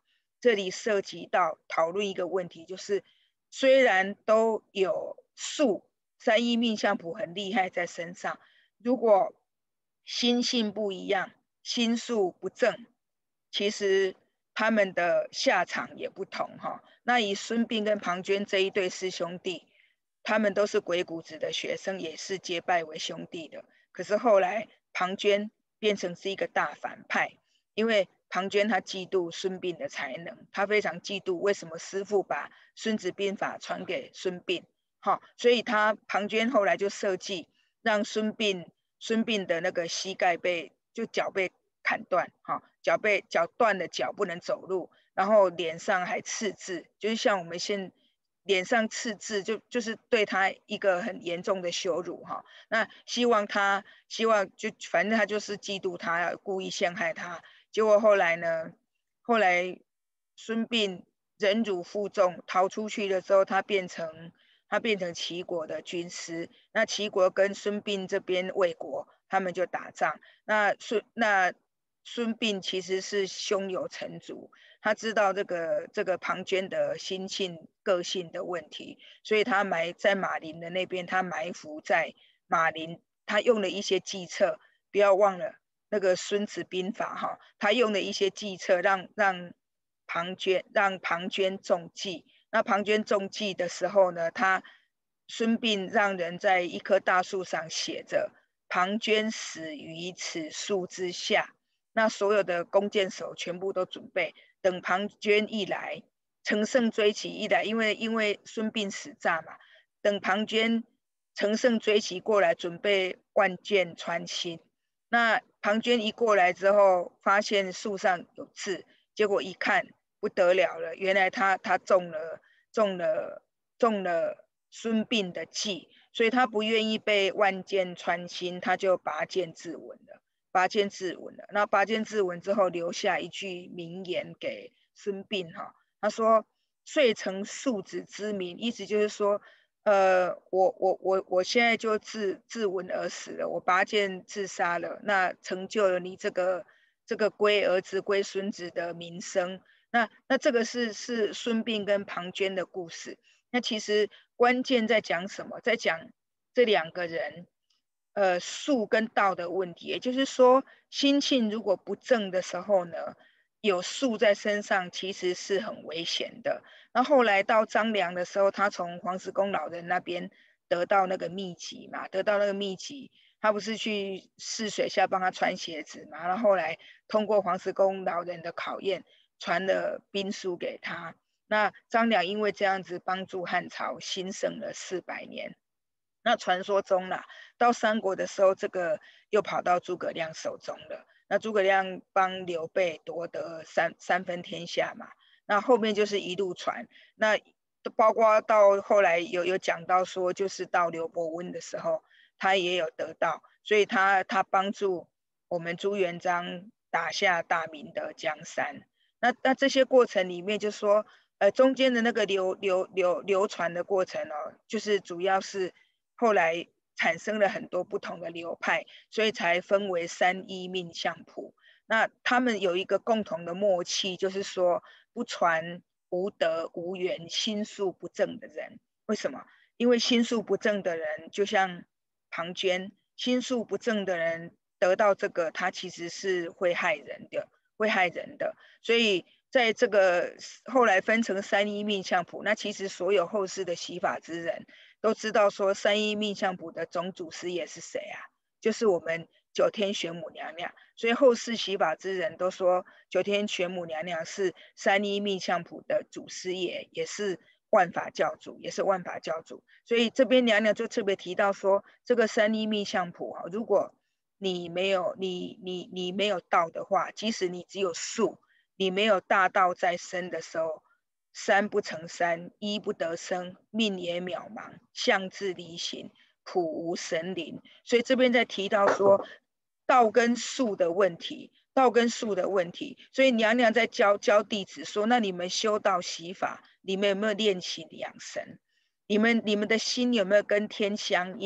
这里涉及到讨论一个问题，就是虽然都有数，三一命相谱很厉害在身上，如果心性不一样，心术不正，其实他们的下场也不同哈。那以孙膑跟庞涓这一对师兄弟，他们都是鬼谷子的学生，也是结拜为兄弟的。可是后来庞涓变成是一个大反派，因为庞涓他嫉妒孙膑的才能，他非常嫉妒为什么师父把《孙子兵法》传给孙膑，好，所以他庞涓后来就设计让孙膑孙膑的那个膝盖被就脚被砍断，哈，脚被脚断了，脚不能走路，然后脸上还刺字，就是像我们现脸上刺字就就是对他一个很严重的羞辱哈。那希望他希望就反正他就是嫉妒他，故意陷害他。结果后来呢，后来孙膑忍辱负重逃出去的时候，他变成他变成齐国的军师。那齐国跟孙膑这边魏国，他们就打仗。那孙那孙膑其实是胸有成竹。他知道这个这个庞涓的心性个性的问题，所以他埋在马陵的那边，他埋伏在马陵，他用了一些计策，不要忘了那个孙子兵法哈，他用了一些计策让让庞涓让庞涓中计。那庞涓中计的时候呢，他孙膑让人在一棵大树上写着庞涓死于此树之下。那所有的弓箭手全部都准备，等庞涓一来，乘胜追击一来，因为因为孙膑死诈嘛，等庞涓乘胜追击过来，准备万箭穿心。那庞涓一过来之后，发现树上有字，结果一看不得了了，原来他他中了中了中了孙膑的计，所以他不愿意被万箭穿心，他就拔剑自刎了。拔剑自刎了。那拔剑自刎之后，留下一句名言给孙膑哈，他说：“遂成庶子之名。”意思就是说，呃，我我我我现在就自自刎而死了，我拔剑自杀了，那成就了你这个这个龟儿子、龟孙子的名声。那那这个是是孙膑跟庞涓的故事。那其实关键在讲什么？在讲这两个人。呃，术跟道的问题，也就是说，心性如果不正的时候呢，有术在身上其实是很危险的。那后来到张良的时候，他从黄石公老人那边得到那个秘籍嘛，得到那个秘籍，他不是去泗水下帮他穿鞋子嘛，然后后来通过黄石公老人的考验，传了兵书给他。那张良因为这样子帮助汉朝兴盛了四百年。那传说中啦，到三国的时候，这个又跑到诸葛亮手中了。那诸葛亮帮刘备夺得三三分天下嘛，那后面就是一路传。那包括到后来有有讲到说，就是到刘伯温的时候，他也有得到，所以他他帮助我们朱元璋打下大明的江山。那那这些过程里面，就说呃中间的那个流流流流传的过程哦，就是主要是。后来产生了很多不同的流派，所以才分为三一命相谱。那他们有一个共同的默契，就是说不传无德无缘、心术不正的人。为什么？因为心术不正的人，就像庞涓，心术不正的人得到这个，他其实是会害人的，会害人的。所以在这个后来分成三一命相谱，那其实所有后世的习法之人。都知道说三一命相谱的总祖师爷是谁啊？就是我们九天玄母娘娘。所以后世习法之人都说九天玄母娘娘是三一命相谱的祖师爷，也是万法教主，也是万法教主。所以这边娘娘就特别提到说，这个三一命相谱啊，如果你没有你你你没有道的话，即使你只有术，你没有大道在身的时候。三不成三，一不得生，命也渺茫，相自离形，普无神灵。所以这边在提到说道跟术的问题，道跟术的问题。所以娘娘在教教弟子说：那你们修道习法，你们有没有练习养神？你们你们的心有没有跟天相应？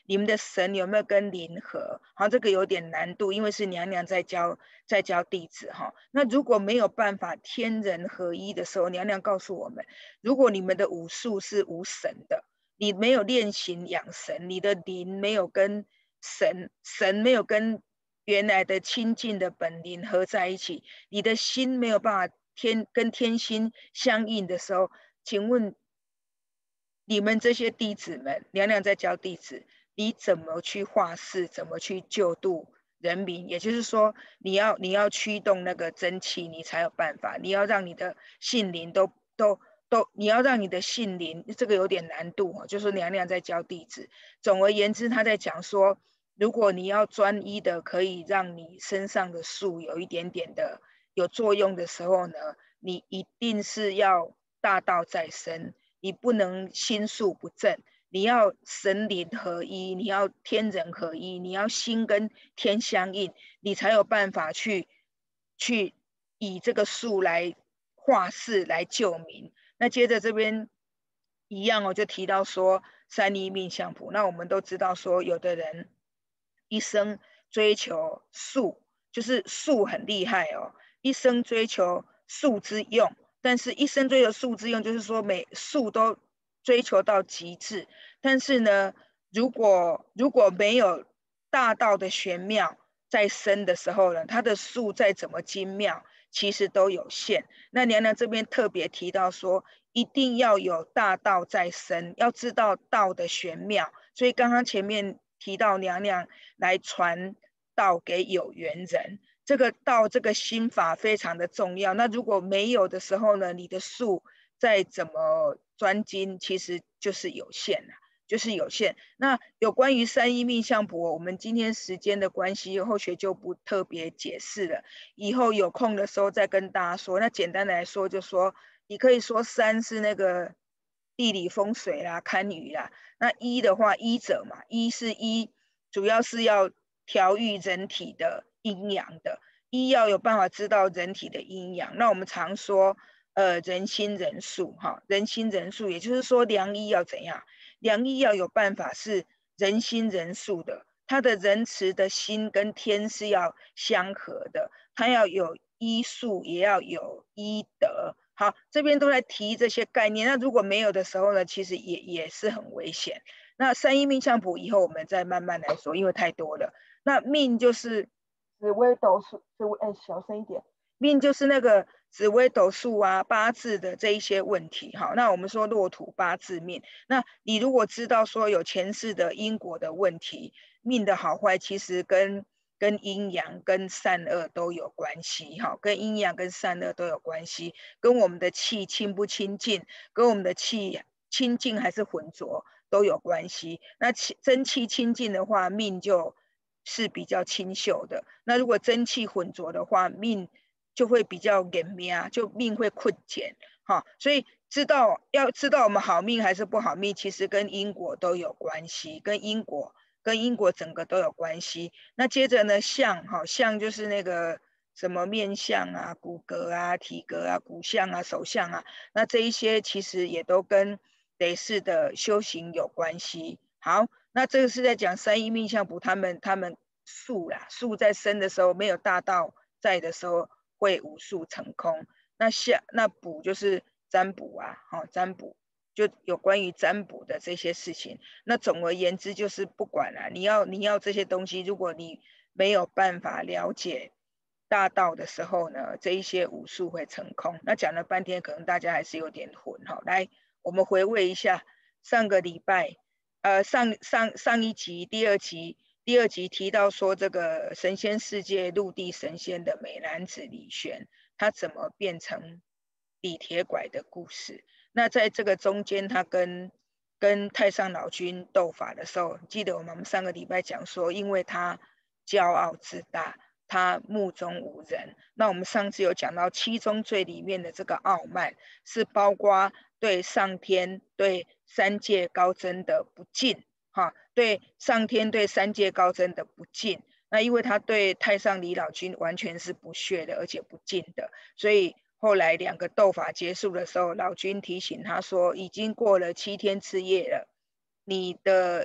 你们的神有没有跟灵合？好，这个有点难度，因为是娘娘在教在教弟子哈。那如果没有办法天人合一的时候，娘娘告诉我们，如果你们的武术是无神的，你没有练形养神，你的灵没有跟神神没有跟原来的亲近的本灵合在一起，你的心没有办法天跟天心相应的时候，请问你们这些弟子们，娘娘在教弟子，你怎么去化世，怎么去救度人民？也就是说，你要你要驱动那个真气，你才有办法。你要让你的性灵都都都，你要让你的性灵，这个有点难度哦。就是娘娘在教弟子。总而言之，她在讲说，如果你要专一的，可以让你身上的术有一点点的有作用的时候呢，你一定是要大道在身。你不能心术不正，你要神灵合一，你要天人合一，你要心跟天相应，你才有办法去去以这个术来化世来救民。那接着这边一样哦，就提到说三一命相谱。那我们都知道说，有的人一生追求术，就是术很厉害哦，一生追求术之用。但是一生追求术之用，就是说每术都追求到极致。但是呢，如果如果没有大道的玄妙在身的时候呢，他的术再怎么精妙，其实都有限。那娘娘这边特别提到说，一定要有大道在身，要知道道的玄妙。所以刚刚前面提到娘娘来传道给有缘人。这个道这个心法非常的重要。那如果没有的时候呢，你的术再怎么专精，其实就是有限了，就是有限。那有关于三一命相卜，我们今天时间的关系，后学就不特别解释了，以后有空的时候再跟大家说。那简单的来说，就说你可以说三是那个地理风水啦、堪舆啦。那一的话，医者嘛，医是医，主要是要调育人体的阴阳的。医要有办法知道人体的阴阳。那我们常说，呃，人心人术，哈，人心人术，也就是说，良医要怎样？良医要有办法是人心人术的，他的仁慈的心跟天是要相合的，他要有医术，也要有医德。好，这边都在提这些概念。那如果没有的时候呢，其实也也是很危险。那三一命相卜以后我们再慢慢来说，因为太多了。那命就是紫微斗数，紫微哎，小声一点。命就是那个紫微斗数啊、八字的这一些问题。好，那我们说落土八字命，那你如果知道说有前世的因果的问题，命的好坏其实跟跟阴阳、跟善恶都有关系。哈，跟阴阳、跟善恶都有关系，跟我们的气清不清净，跟我们的气清净还是浑浊都有关系。那真气清净的话，命就是比较清秀的。那如果真气浑浊的话，命就会比较严命，就命会困减。哈，所以知道要知道我们好命还是不好命，其实跟因果都有关系，跟因果跟因果整个都有关系。那接着呢，相，哈，相就是那个什么面相啊、骨骼啊、体格啊、骨相啊、手相啊，那这一些其实也都跟累世的修行有关系。好，那这个是在讲三一命相卜，他们他们术啦，术在生的时候没有大道在的时候会无术成空。那下那卜就是占卜啊，好、哦、占卜就有关于占卜的这些事情。那总而言之就是不管啦、啊，你要你要这些东西，如果你没有办法了解大道的时候呢，这一些武术会成空。那讲了半天，可能大家还是有点混哈、哦。来，我们回味一下上个礼拜。呃，上上上一集、第二集、第二集提到说，这个神仙世界陆地神仙的美男子李玄，他怎么变成李铁拐的故事。那在这个中间，他跟跟太上老君斗法的时候，记得我们上个礼拜讲说，因为他骄傲自大，他目中无人。那我们上次有讲到七宗罪里面的这个傲慢，是包括对上天、对三界高僧的不敬，哈，对上天、对三界高僧的不敬。那因为他对太上李老君完全是不屑的，而且不敬的，所以后来两个斗法结束的时候，老君提醒他说，已经过了七天之夜了，你的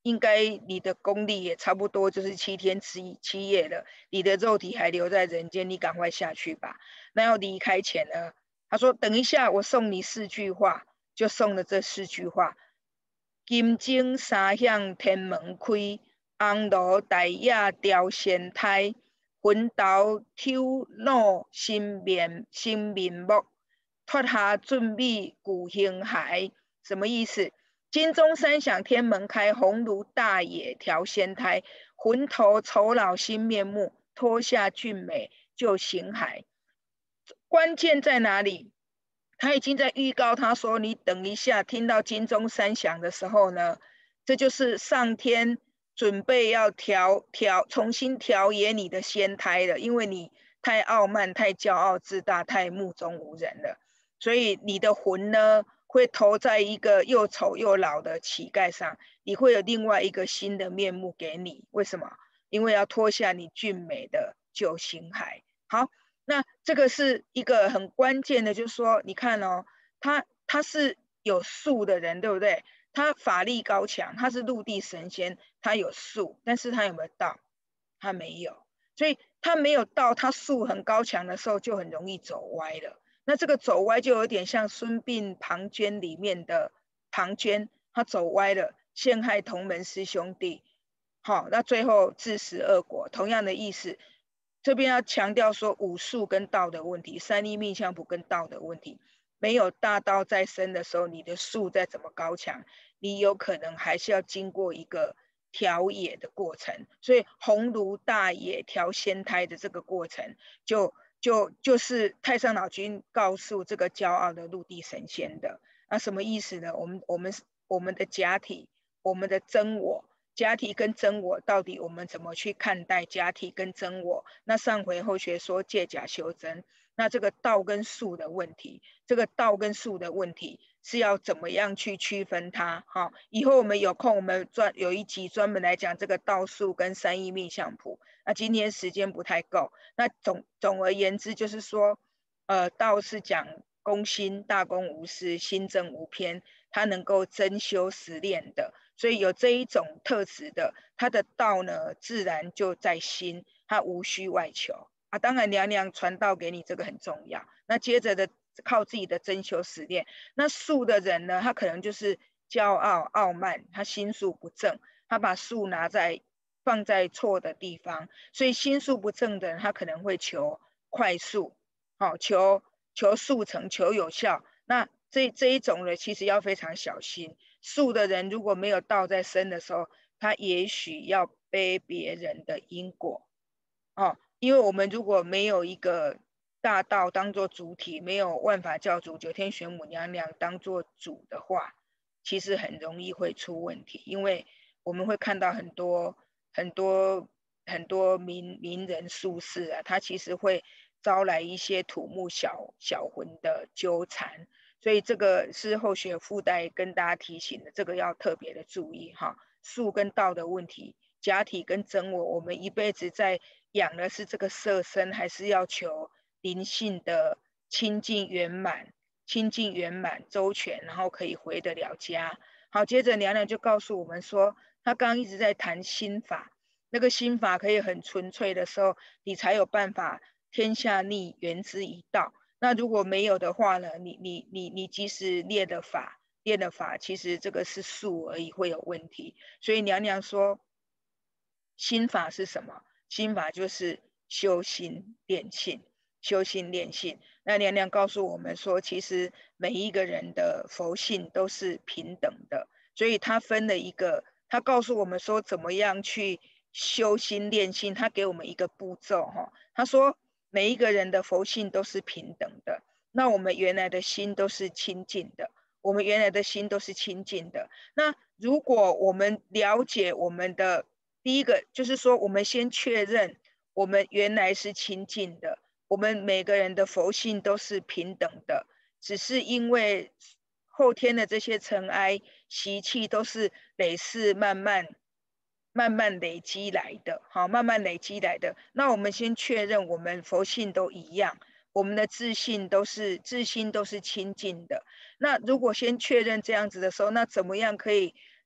应该你的功力也差不多就是七天七七夜了，你的肉体还留在人间，你赶快下去吧。那要离开前呢，他说等一下，我送你四句话，就送了这四句话：金睛三向天门开，红炉大雅雕仙台，魂斗抽脑心面心面目，脱下俊美古形骸。什么意思？金钟三响天门开，红炉大野调仙台，魂头酬老新面目，脱下俊美旧形骸。关键在哪里？他已经在预告他说，你等一下听到金钟三响的时候呢，这就是上天准备要调调重新调冶你的仙胎了，因为你太傲慢、太骄傲自大、太目中无人了，所以你的魂呢会投在一个又丑又老的乞丐上，你会有另外一个新的面目给你。为什么？因为要脱下你俊美的旧形骸。好，那这个是一个很关键的，就是说，你看哦，他他是有术的人，对不对？他法力高强，他是陆地神仙，他有术，但是他有没有道？他没有，所以他没有道，他术很高强的时候，就很容易走歪了。那这个走歪就有点像孙膑庞涓里面的庞涓，他走歪了，陷害同门师兄弟，好，那最后自食恶果。同样的意思，这边要强调说武术跟道的问题，三一命相谱跟道的问题。没有大道在身的时候，你的术再怎么高强，你有可能还是要经过一个调冶的过程。所以红炉大冶调仙胎的这个过程，就就就是太上老君告诉这个骄傲的陆地神仙的。那什么意思呢？我们我们我们的假体，我们的真我。假体跟真我到底我们怎么去看待假体跟真我？那上回后学说借假修真，那这个道跟术的问题，这个道跟术的问题是要怎么样去区分它？哈，以后我们有空我们专有一集专门来讲这个道术跟三一命相谱。那今天时间不太够，那总总而言之就是说，呃，道是讲公心，大公无私，心正无偏，它能够真修实练的。所以有这一种特质的，他的道呢，自然就在心，他无需外求啊。当然，娘娘传道给你，这个很重要。那接着的靠自己的真修实练。那术的人呢，他可能就是骄傲傲慢，他心术不正，他把术拿在放在错的地方，所以心术不正的人，他可能会求快速，好、哦、求求速成，求有效。那这这一种呢，其实要非常小心。术的人如果没有道在身的时候，他也许要背别人的因果哦，因为我们如果没有一个大道当做主体，没有万法教主九天玄母娘娘当做主的话，其实很容易会出问题，因为我们会看到很多很多很多名名人术士啊，他其实会招来一些土木小小魂的纠缠。所以这个是后学附带跟大家提醒的，这个要特别的注意哈。术跟道的问题，假体跟真我，我们一辈子在养的是这个色身，还是要求灵性的清净圆满、清净圆满周全，然后可以回得了家。好，接着娘娘就告诉我们说，她刚刚一直在谈心法，那个心法可以很纯粹的时候，你才有办法天下逆缘之一道。那如果没有的话呢？你你你你即使练了法，练了法，其实这个是术而已，会有问题。所以娘娘说，心法是什么？心法就是修心练性，修心练性。那娘娘告诉我们说，其实每一个人的佛性都是平等的，所以她分了一个，她告诉我们说怎么样去修心练性，她给我们一个步骤哈。她说，每一个人的佛性都是平等的，那我们原来的心都是清净的，我们原来的心都是清净的。那如果我们了解我们的第一个，就是说我们先确认我们原来是清净的，我们每个人的佛性都是平等的，只是因为后天的这些尘埃习气都是累世慢慢慢慢累积来的，好，慢慢累积来的。那我们先确认我们佛性都一样，我们的自信都是自心都是清净的。那如果先确认这样子的时候，那怎么样可以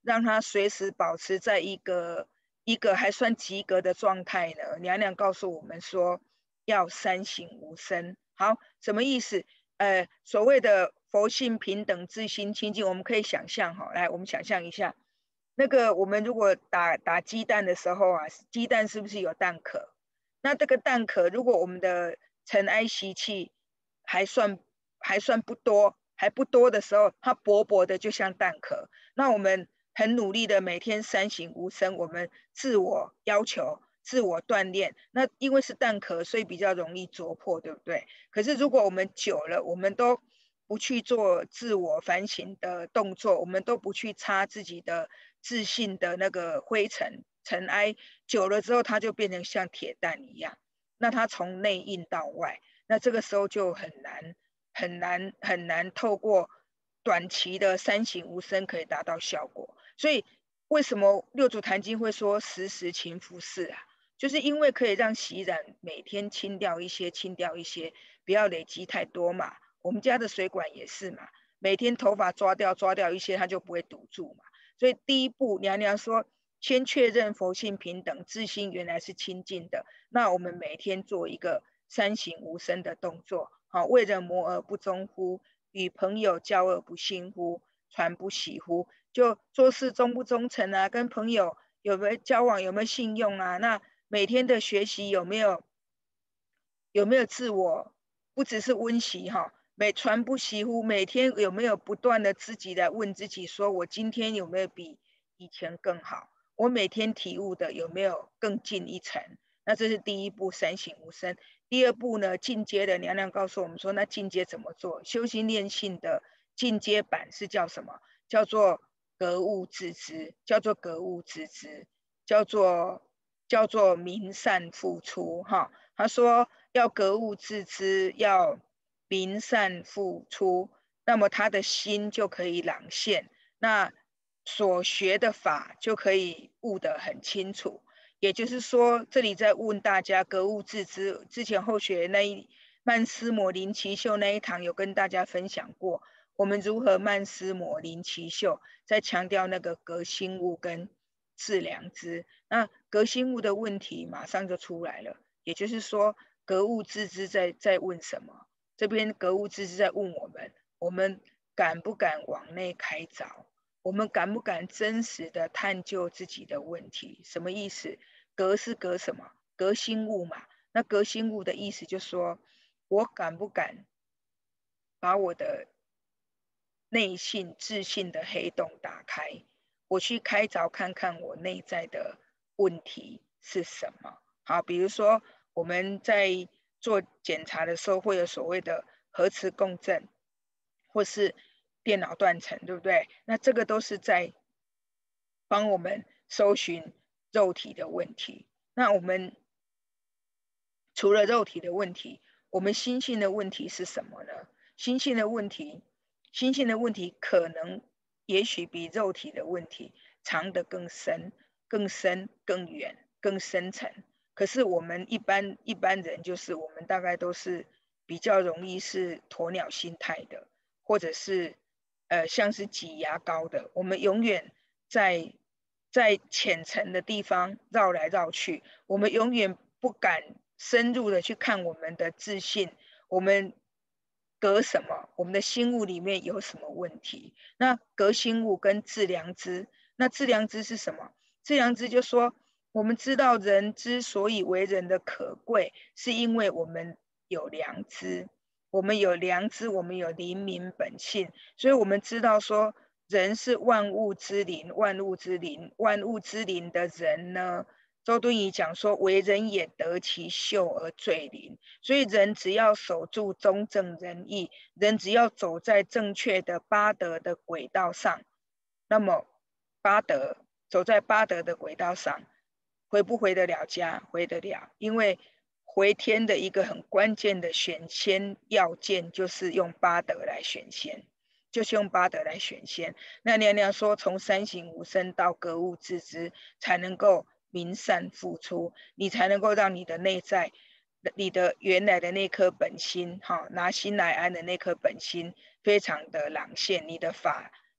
让他随时保持在一个一个还算及格的状态呢？娘娘告诉我们说，要三省吾身。好，什么意思？呃，所谓的佛性平等、自心清净，我们可以想象哈，来，我们想象一下，那个我们如果打打鸡蛋的时候啊，鸡蛋是不是有蛋壳？那这个蛋壳，如果我们的尘埃习气还算还算不多，还不多的时候，它薄薄的就像蛋壳。那我们很努力的每天三省吾身，我们自我要求、自我锻炼。那因为是蛋壳，所以比较容易啄破，对不对？可是如果我们久了，我们都不去做自我反省的动作，我们都不去擦自己的自信的那个灰尘尘埃，久了之后，它就变成像铁蛋一样。那它从内印到外，那这个时候就很难、很难、很难透过短期的三省吾身可以达到效果。所以为什么六祖坛经会说时时勤拂拭啊？就是因为可以让洗染每天清掉一些，清掉一些，不要累积太多嘛。我们家的水管也是嘛，每天头发抓掉抓掉一些，它就不会堵住嘛。所以第一步，娘娘说，先确认佛性平等，自心原来是清净的。那我们每天做一个三省吾身的动作，好，为人磨而不忠乎？与朋友交而不信乎？传不喜乎？就做事忠不忠诚啊？跟朋友有没有交往，有没有信用啊？那每天的学习有没有有没有自我？不只是温习哈，每传不习乎？每天有没有不断的自己来问自己，说我今天有没有比以前更好？我每天体悟的有没有更进一层？那这是第一步，三省吾身。第二步呢，进阶的娘娘告诉我们说，那进阶怎么做？修心练性的进阶版是叫什么？叫做格物致知，叫做格物致知，叫做叫做明善付出哈。他说要格物致知，要明善付出，那么他的心就可以朗现，那所学的法就可以悟得很清楚。也就是说，这里在问大家格物致知。之前后学那一曼斯摩林奇秀那一堂有跟大家分享过，我们如何曼斯摩林奇秀，在强调那个格心物跟致良知。那格心物的问题马上就出来了，也就是说，格物致知在在问什么？这边格物致知在问我们，我们敢不敢往内开凿？我们敢不敢真实的探究自己的问题？什么意思？革是革什么？革新物嘛。那革新物的意思就是说，我敢不敢把我的内心自信的黑洞打开？我去开凿看看我内在的问题是什么？好，比如说我们在做检查的时候，会有所谓的核磁共振，或是电脑断层，对不对？那这个都是在帮我们搜寻肉体的问题。那我们除了肉体的问题，我们心性的问题是什么呢？心性的问题，心性的问题可能也许比肉体的问题藏得更深、更深、更远、更深层。可是我们一般一般人，就是我们大概都是比较容易是鸵鸟心态的，或者是呃像是挤牙膏的，我们永远在在浅层的地方绕来绕去，我们永远不敢深入的去看我们的自信，我们隔什么，我们的心物里面有什么问题？那隔心物跟致良知，那致良知是什么？致良知就说，我们知道人之所以为人的可贵，是因为我们有良知，我们有良知，我们有灵明本性，所以我们知道说，人是万物之灵，万物之灵，万物之灵的人呢，周敦颐讲说，为人也得其秀而最灵。所以人只要守住中正仁义，人只要走在正确的八德的轨道上，那么八德走在八德的轨道上，回不回得了家？回得了，因为回天的一个很关键的选先要件，就是用八德来选先。就是用八德来选先。那娘娘说，从三省吾身到格物致知，才能够明善付出，你才能够让你的内在，你的原来的那颗本心，哈，拿心来安的那颗本心，非常的朗现，你的法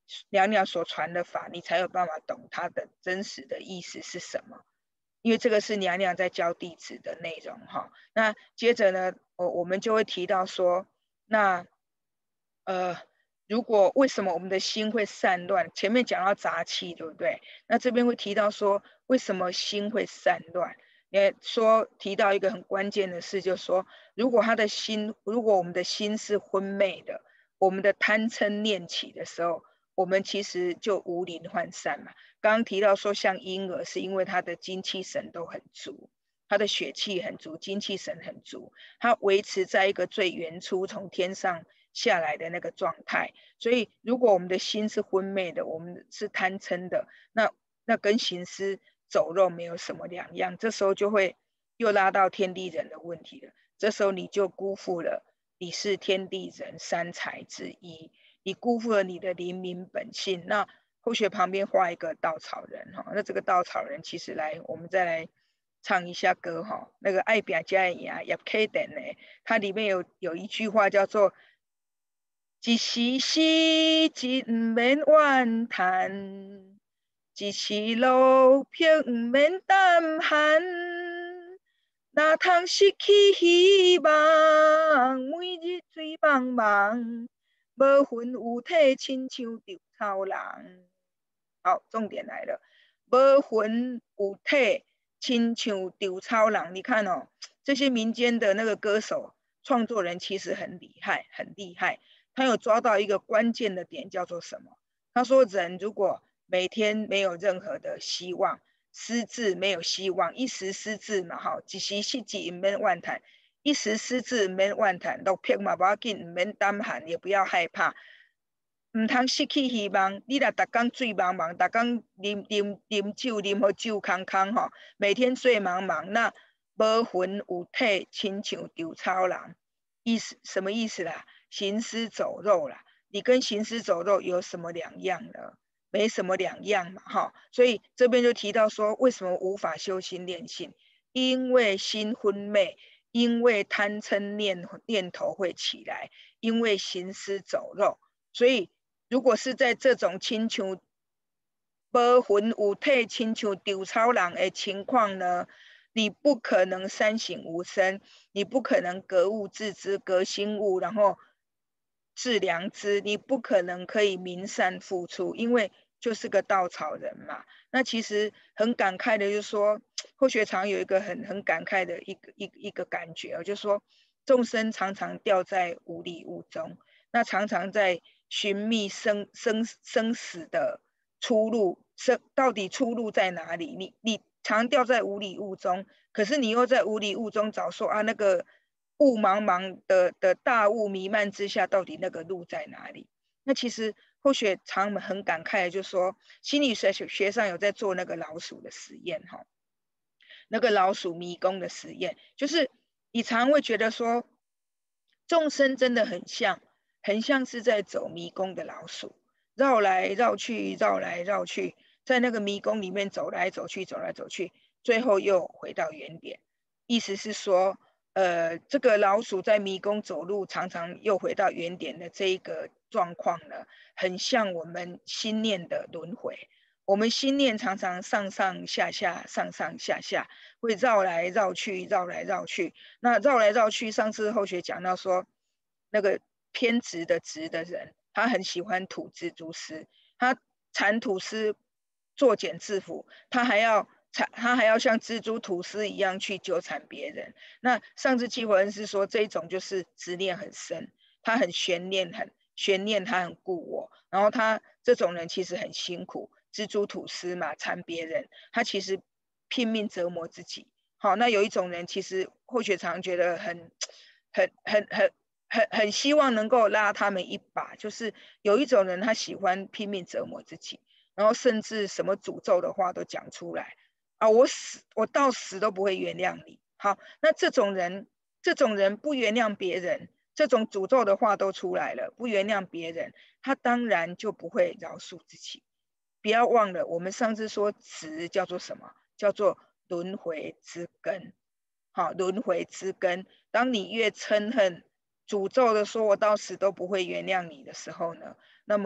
娘娘所传的法，你才有办法懂它的真实的意思是什么。因为这个是娘娘在教弟子的内容哈。那接着呢，我我们就会提到说，那呃，如果为什么我们的心会散乱？前面讲到杂气，对不对？那这边会提到说，为什么心会散乱？也说提到一个很关键的事，就是说，如果他的心，如果我们的心是昏昧的，我们的贪嗔念起的时候，我们其实就无灵涣散嘛。刚刚提到说，像婴儿是因为他的精气神都很足，他的血气很足，精气神很足，他维持在一个最原初从天上下来的那个状态。所以，如果我们的心是昏昧的，我们是贪嗔的，那那跟行尸走肉没有什么两样。这时候就会又拉到天地人的问题了。这时候你就辜负了你是天地人三才之一，你辜负了你的灵明本性。那后学旁边画一个稻草人哈，那这个稻草人其实来，我们再来唱一下歌哈。那个爱表家呀也可以等呢，它里面有有一句话叫做一时死，一唔免怨叹。一时路平唔免胆寒，哪通失去希望？每日醉茫茫，无魂有体，亲像稻草人。好，重点来了，无魂有体，亲像稻草人。你看哦，这些民间的那个歌手、创作人其实很厉害，很厉害。他有抓到一个关键的点，叫做什么？他说，人如果每天没有任何的希望，失志没有希望，一时失志嘛，哈，一时失志唔免怨叹，一时失志唔免怨叹，落魄嘛不要紧，唔免胆寒，也不要害怕，唔通失去希望。你若逐工醉茫茫，逐工啉啉啉酒，啉好酒空空吼，每天醉茫茫，那无魂有体，亲像稻草人。意思什么意思啦？行尸走肉啦。你跟行尸走肉有什么两样呢？没什么两样嘛，哈。所以这边就提到说，为什么无法修心练性？因为心昏昧，因为贪嗔念念头会起来，因为行尸走肉。所以如果是在这种亲像无魂有体、亲像稻草人的情况呢，你不可能三省吾身，你不可能格物致知、革新物，然后致良知，你不可能可以明善付出，因为就是个稻草人嘛。那其实很感慨的，就是说，后学常有一个很很感慨的一个一一个感觉，就是说，众生常常掉在无里雾中，那常常在寻觅生生生死的出路，生到底出路在哪里？你你常掉在无里雾中，可是你又在无里雾中找说啊，那个雾茫茫的的大雾弥漫之下，到底那个路在哪里？那其实后学常很感慨的，就说心理学学上有在做那个老鼠的实验哈，那个老鼠迷宫的实验，就是你常会觉得说，众生真的很像，很像是在走迷宫的老鼠。绕来绕去，绕来绕去，在那个迷宫里面走来走去，走来走去，最后又回到原点。意思是说，呃，这个老鼠在迷宫走路，常常又回到原点的这一个状况呢，很像我们心念的轮回。我们心念常常上上下下，上上下下，会绕来绕去，绕来绕去。那绕来绕去，上次后学讲到说，那个偏执的执的人。他很喜欢吐蜘蛛丝，他蚕吐丝作茧自缚，他还要他还要像蜘蛛吐丝一样去纠缠别人。那上次纪文是说这一种就是执念很深，他很悬念，很悬念，他很故我，然后他这种人其实很辛苦，蜘蛛吐丝嘛，缠别人，他其实拼命折磨自己。好，那有一种人其实后学常觉得很很很很。很很希望能够拉他们一把，就是有一种人他喜欢拼命折磨自己，然后甚至什么诅咒的话都讲出来啊，我死我到死都不会原谅你。好，那这种人，这种人不原谅别人，这种诅咒的话都出来了，不原谅别人，他当然就不会饶恕自己。不要忘了，我们上次说执叫做什么？叫做轮回之根。好，轮回之根，当你越嗔恨，诅咒的说我到死都不会原谅你的时候呢，那么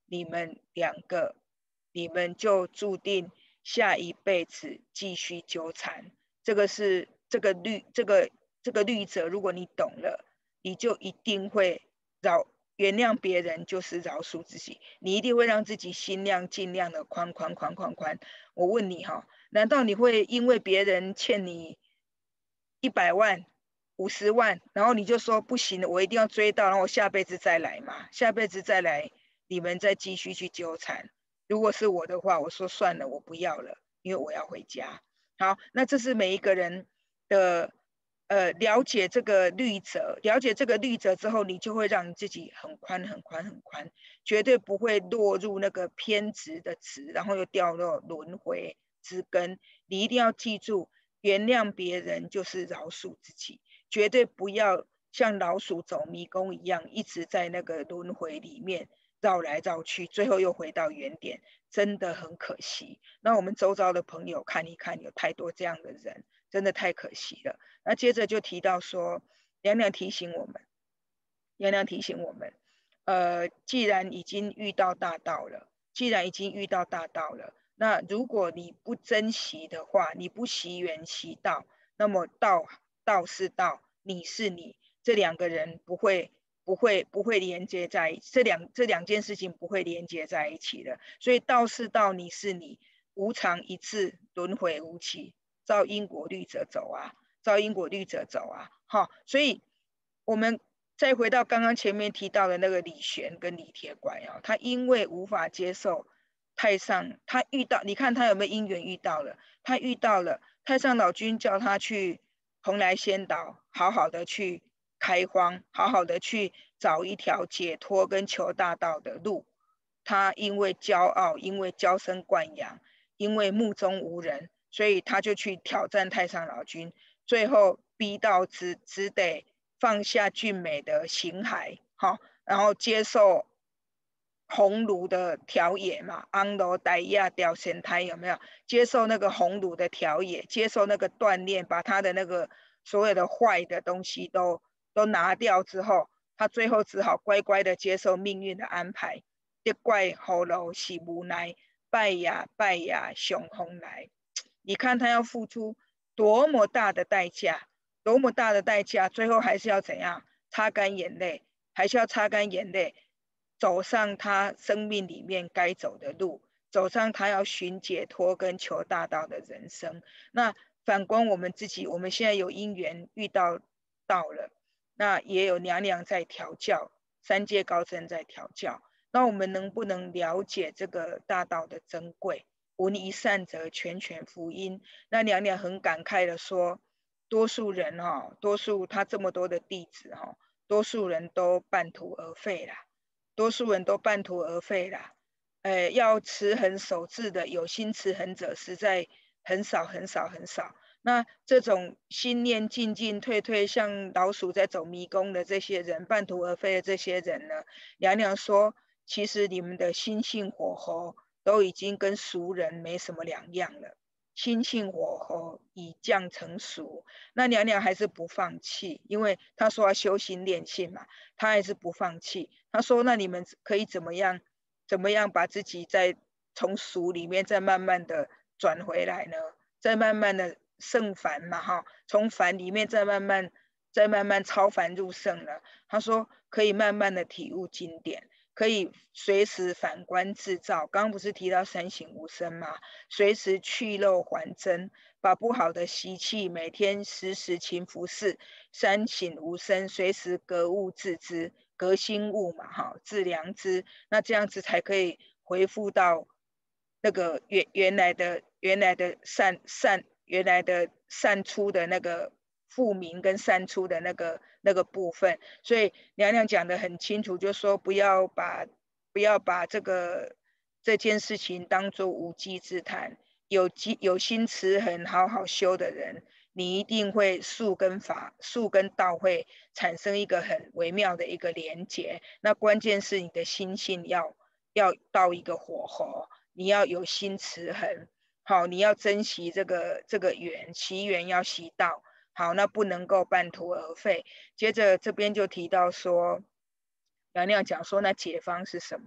你们两个，你们就注定下一辈子继续纠缠。这个是这个律，这个这个律则，如果你懂了，你就一定会饶原谅别人，就是饶恕自己。你一定会让自己心量尽量的宽宽宽宽宽。我问你哈，难道你会因为别人欠你一百万、五十万，然后你就说不行了，我一定要追到，然后我下辈子再来嘛？下辈子再来，你们再继续去纠缠。如果是我的话，我说算了，我不要了，因为我要回家。好，那这是每一个人的呃了解这个律则，了解这个律则之后，你就会让你自己很宽很宽很宽，绝对不会落入那个偏执的执，然后又掉落轮回之根。你一定要记住，原谅别人就是饶恕自己，绝对不要像老鼠走迷宫一样，一直在那个轮回里面绕来绕去，最后又回到原点，真的很可惜。那我们周遭的朋友看一看，有太多这样的人，真的太可惜了。那接着就提到说，娘娘提醒我们，娘娘提醒我们，呃，既然已经遇到大道了，既然已经遇到大道了，那如果你不珍惜的话，你不惜缘惜道，那么道道是道，你是你，这两个人不会不会不会连接在一起，这两这两件事情不会连接在一起的。所以道是道，你是你，无常一次，轮回无期，照因果律则走啊，照因果律则走啊。好，所以我们再回到刚刚前面提到的那个李玄跟李铁拐啊，他因为无法接受太上，他遇到，你看他有没有因缘遇到了？他遇到了太上老君叫他去蓬莱仙岛，好好的去开荒，好好的去找一条解脱跟求大道的路。他因为骄傲，因为娇生惯养，因为目中无人，所以他就去挑战太上老君，最后逼到只只得放下俊美的形骸，好，然后接受红炉的调冶嘛，昂罗戴亚吊仙胎有没有？接受那个红炉的调冶，接受那个锻炼，把他的那个所有的坏的东西都都拿掉之后，他最后只好乖乖的接受命运的安排。一怪后路是无奈，拜呀拜呀雄风来。你看他要付出多么大的代价，多么大的代价，最后还是要怎样？擦干眼泪，还是要擦干眼泪，走上他生命里面该走的路，走上他要寻解脱跟求大道的人生。那反观我们自己，我们现在有因缘遇到道了，那也有娘娘在调教，三界高僧在调教。那我们能不能了解这个大道的珍贵？闻一善则全全福音。那娘娘很感慨的说，多数人哈、哦，多数他这么多的弟子哈、哦，多数人都半途而废啦，多数人都半途而废啦。呃，要持恒守志的有心持恒者，实在很少很少很少。那这种心念进进退退，像老鼠在走迷宫的这些人，半途而废的这些人呢，娘娘说，其实你们的心性火候都已经跟俗人没什么两样了，心性火候已降成熟。那娘娘还是不放弃，因为她说要修心练性嘛，她还是不放弃。她说，那你们可以怎么样，怎么样把自己再从俗里面再慢慢的转回来呢？再慢慢的胜凡嘛，哈，从凡里面再慢慢再慢慢超凡入圣了。他说可以慢慢的体悟经典，可以随时反观自照。刚刚不是提到三省吾身吗？随时去漏还真，把不好的习气每天时时勤拂拭，三省吾身，随时格物致知，革新物嘛，哈，致良知。那这样子才可以恢复到那个原原来的原来的善善原来的善出的那个复明跟善出的那个那个部分。所以娘娘讲得很清楚，就说不要把不要把这个这件事情当作无稽之谈。有有心持恒好好修的人，你一定会术跟法术跟道会产生一个很微妙的一个连结。那关键是你的心性要要到一个火候，你要有心持恒，好，你要珍惜这个这个缘，习缘要习道，好，那不能够半途而废。接着这边就提到说，娘娘讲说，那解方是什么？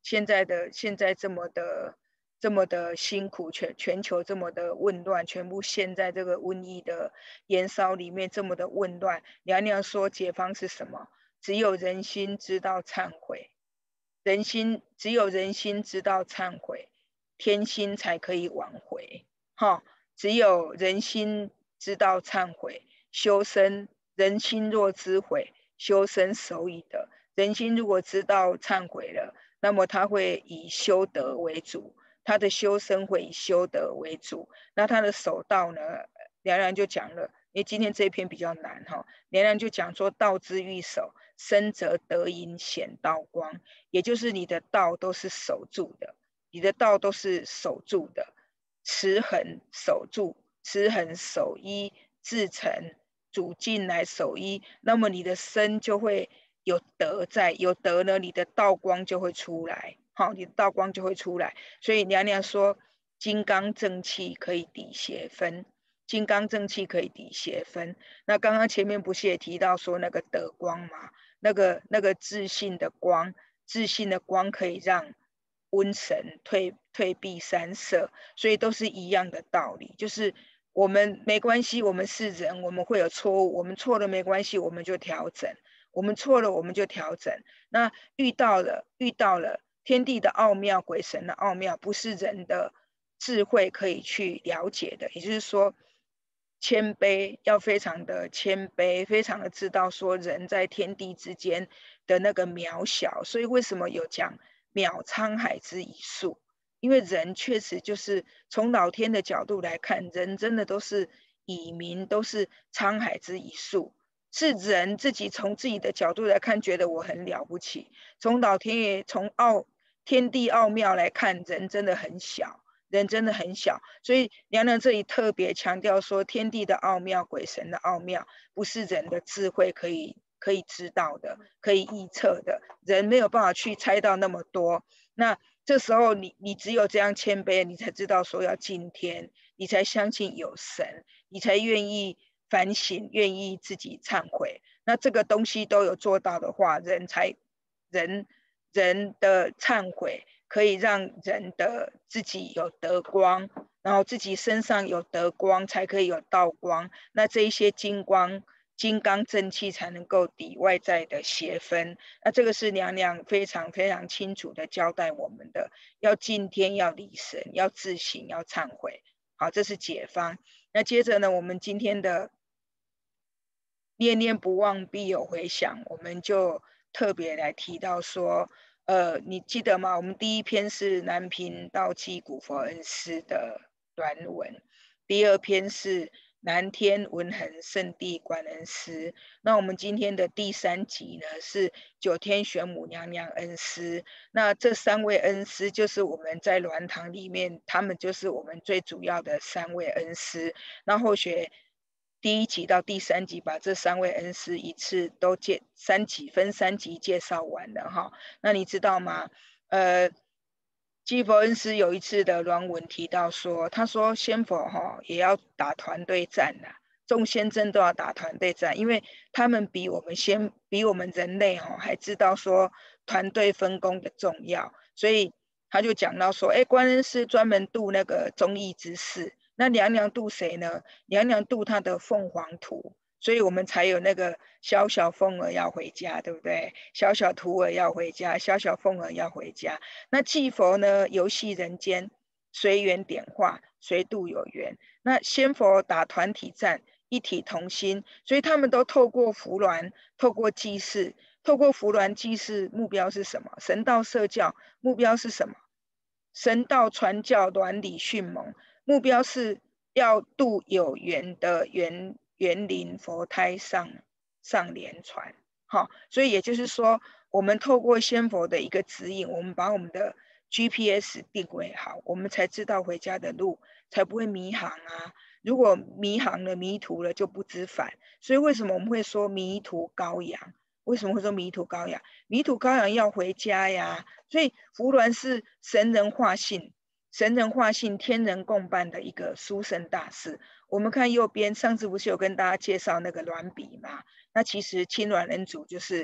现在的现在这么的这么的辛苦，全全球这么的混乱，全部陷在这个瘟疫的延烧里面，这么的混乱。娘娘说解方是什么？只有人心知道忏悔，人心只有人心知道忏悔，天心才可以挽回。哈，只有人心知道忏悔，修身人心若知悔，修身守以德。人心如果知道忏悔了，那么他会以修德为主，他的修身会以修德为主。那他的守道呢？娘娘就讲了，因为今天这一篇比较难哈，娘娘就讲说道之欲守，深则德隐显道光，也就是你的道都是守住的，你的道都是守住的，持恒守住，持恒守一，至诚主进来守一，那么你的身就会有德在，有德呢，你的道光就会出来，好，你的道光就会出来。所以娘娘说，金刚正气可以抵邪分，金刚正气可以抵邪分。那刚刚前面不是也提到说那个德光嘛，那个那个自信的光，自信的光可以让瘟神退退避三舍，所以都是一样的道理，就是我们没关系，我们是人，我们会有错误，我们错了没关系，我们就调整，我们错了我们就调整。那遇到了遇到了天地的奥妙，鬼神的奥妙，不是人的智慧可以去了解的，也就是说，谦卑要非常的谦卑，非常的知道说人在天地之间的那个渺小。所以为什么有讲渺沧海之一粟？因为人确实就是从老天的角度来看，人真的都是蚁民，都是沧海之一粟。是人自己从自己的角度来看，觉得我很了不起。从老天爷，从奥天地奥妙来看，人真的很小。人真的很小，所以娘娘这里特别强调说，天地的奥妙，鬼神的奥妙，不是人的智慧可以可以知道的，可以预测的，人没有办法去猜到那么多。那这时候你你只有这样谦卑，你才知道说要敬天，你才相信有神，你才愿意反省，愿意自己忏悔。那这个东西都有做到的话，人才人人的忏悔。可以让人的自己有德光，然后自己身上有德光，才可以有道光。那这一些金光、金刚正气才能够抵外在的邪分。那这个是娘娘非常非常清楚的交代我们的：要敬天，要礼神，要自省，要忏悔。好，这是解方。那接着呢，我们今天的念念不忘必有回响，我们就特别来提到说。呃，你记得吗？我们第一篇是南平道济古佛恩师的短文，第二篇是南天文衡圣地观恩师。那我们今天的第三集呢，是九天玄母娘娘恩师。那这三位恩师就是我们在鸾堂里面，他们就是我们最主要的三位恩师。那后学。第一集到第三集，把这三位恩师一次都介三集分三集介绍完了哈。那你知道吗？呃，基佛恩师有一次的论文提到说，他说仙佛哈也要打团队战呐、啊，众仙真都要打团队战，因为他们比我们先比我们人类哈还知道说团队分工的重要，所以他就讲到说，哎，观音师专门度那个忠义之士。那娘娘度谁呢？娘娘度她的凤凰图，所以我们才有那个小小凤儿要回家，对不对？小小徒儿要回家，小小凤儿要回家。那祭佛呢？游戏人间，随缘点化，随度有缘。那仙佛打团体战，一体同心，所以他们都透过扶鸾，透过祭祀，透过扶鸾祭祀，目标是什么？神道社教，目标是什么？神道传教，鸾理训蒙。目标是要度有缘的园园林佛胎上上连船，好，所以也就是说，我们透过仙佛的一个指引，我们把我们的 G P S 定位好，我们才知道回家的路，才不会迷航啊。如果迷航了、迷途了，就不知返。所以为什么我们会说迷途羔羊？为什么会说迷途羔羊？迷途羔羊要回家呀。所以扶鸾是神人化性。神人化性，天人共办的一个殊胜大事。我们看右边，上次不是有跟大家介绍那个鸾笔吗？那其实青鸾恩主就是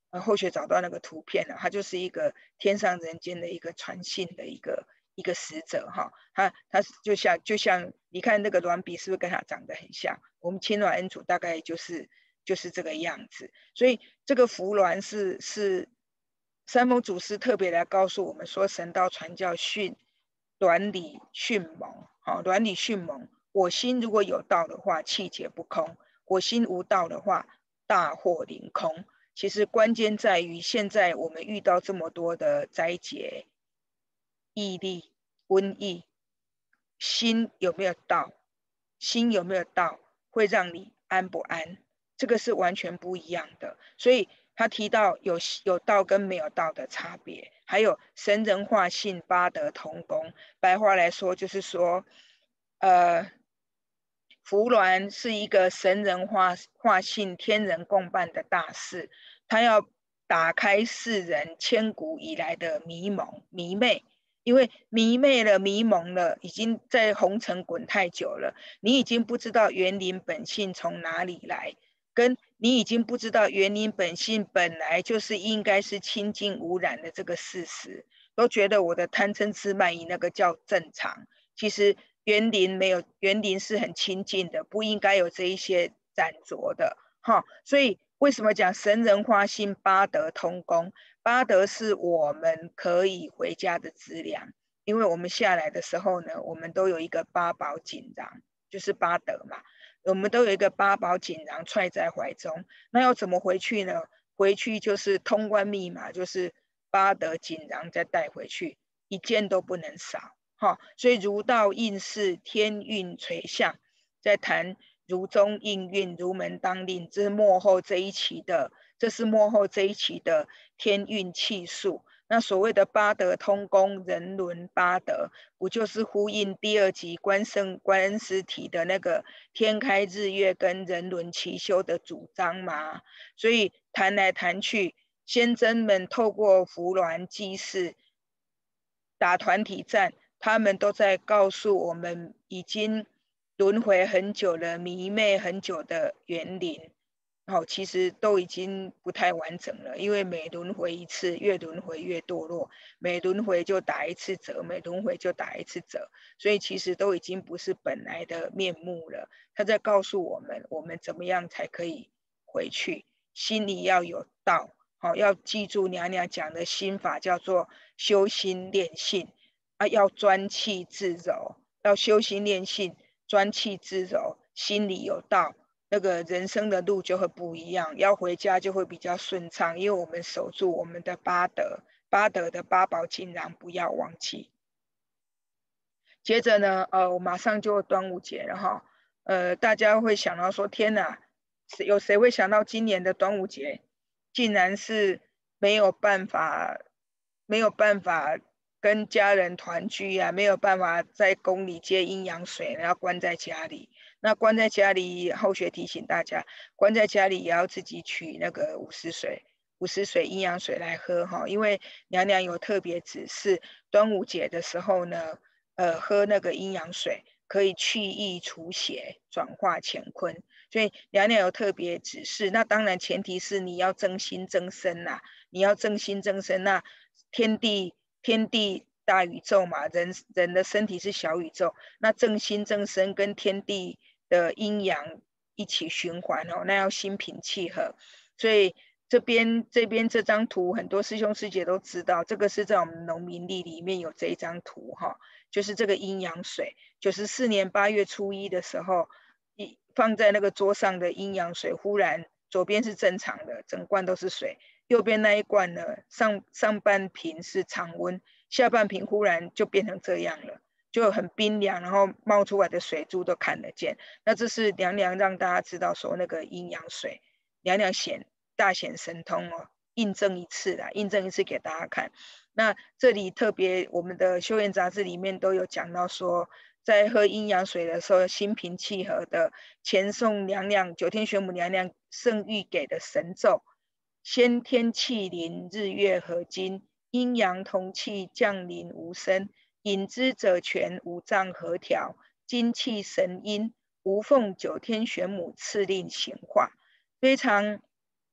呃后学找到那个图片了，他就是一个天上人间的一个传信的一个一个使者哈，他他就像就像你看那个鸾笔是不是跟他长得很像？我们青鸾恩主大概就是就是这个样子，所以这个福鸾是是三峰祖师特别来告诉我们说，神道传教训鸾理迅猛，好，鸾理迅猛。我心如果有道的话，气节不空；我心无道的话，大祸临空。其实关键在于，现在我们遇到这么多的灾劫、疫力、瘟疫，心有没有道？心有没有道，会让你安不安？这个是完全不一样的。所以他提到有有道跟没有道的差别，还有神人化性、八德同工。白话来说，就是说，呃，扶鸾是一个神人化化性、天人共办的大事，他要打开世人千古以来的迷蒙迷昧。因为迷昧了、迷蒙了，已经在红尘滚太久了，你已经不知道园林本性从哪里来，跟你已经不知道园林本性本来就是应该是清净无染的这个事实，都觉得我的贪嗔痴慢疑那个叫正常。其实园林没有，园林是很清净的，不应该有这一些染浊的哈。所以为什么讲神人化性、八德通功？八德是我们可以回家的资粮，因为我们下来的时候呢，我们都有一个八宝锦囊，就是八德嘛，我们都有一个八宝锦囊揣在怀中。那要怎么回去呢？回去就是通关密码，就是八德锦囊再带回去，一件都不能少。哈，所以儒道应试，天运垂象，在谈儒中应运，儒门当令，这是末后这一期的。这是末后这一期的天运气数。那所谓的八德通功，人伦八德，不就是呼应第二集关圣关恩师提的那个天开日月跟人伦齐修的主张吗？所以谈来谈去，先真们透过扶鸾祭祀打团体战，他们都在告诉我们，已经轮回很久了、迷昧很久的园林。好，其实都已经不太完整了，因为每轮回一次，越轮回越堕落，每轮回就打一次折，每轮回就打一次折，所以其实都已经不是本来的面目了。他在告诉我们，我们怎么样才可以回去，心里要有道。好，要记住娘娘讲的心法叫做修心练性啊，要专气自柔，要修心练性，专气自柔，心里有道。那个人生的路就会不一样，要回家就会比较顺畅，因为我们守住我们的八德，八德的八宝锦囊不要忘记。接着呢，呃，我马上就端午节了哈，呃，大家会想到说，天哪，有谁会想到今年的端午节竟然是没有办法，没有办法跟家人团聚啊，没有办法在宫里接阴阳水，然后关在家里。那关在家里，后学提醒大家，关在家里也要自己取那个午时水、午时水、阴阳水来喝哈，因为娘娘有特别指示，端午节的时候呢，呃，喝那个阴阳水可以去疫除邪、转化乾坤，所以娘娘有特别指示。那当然前提是你要正心正身呐、啊，你要正心正身，那天地天地。大宇宙嘛，人人的身体是小宇宙，那正心正身跟天地的阴阳一起循环哦，那要心平气和。所以这边这边这张图，很多师兄师姐都知道，这个是在我们农民历里面有这一张图哈，就是这个阴阳水，九十四年八月初一的时候，一放在那个桌上的阴阳水，忽然左边是正常的，整罐都是水，右边那一罐呢，上上半瓶是常温。下半瓶忽然就变成这样了，就很冰凉，然后冒出来的水珠都看得见。那这是娘娘让大家知道说那个阴阳水，娘娘显大显神通哦，印证一次啦，印证一次给大家看。那这里特别我们的修验杂志里面都有讲到说，在喝阴阳水的时候，心平气和的前诵娘娘九天玄母娘娘圣谕给的神咒：先天气灵，日月合金。阴阳同气，降临无声；引之者全，五脏合调；精气神阴，无奉九天玄母赐令行化。非常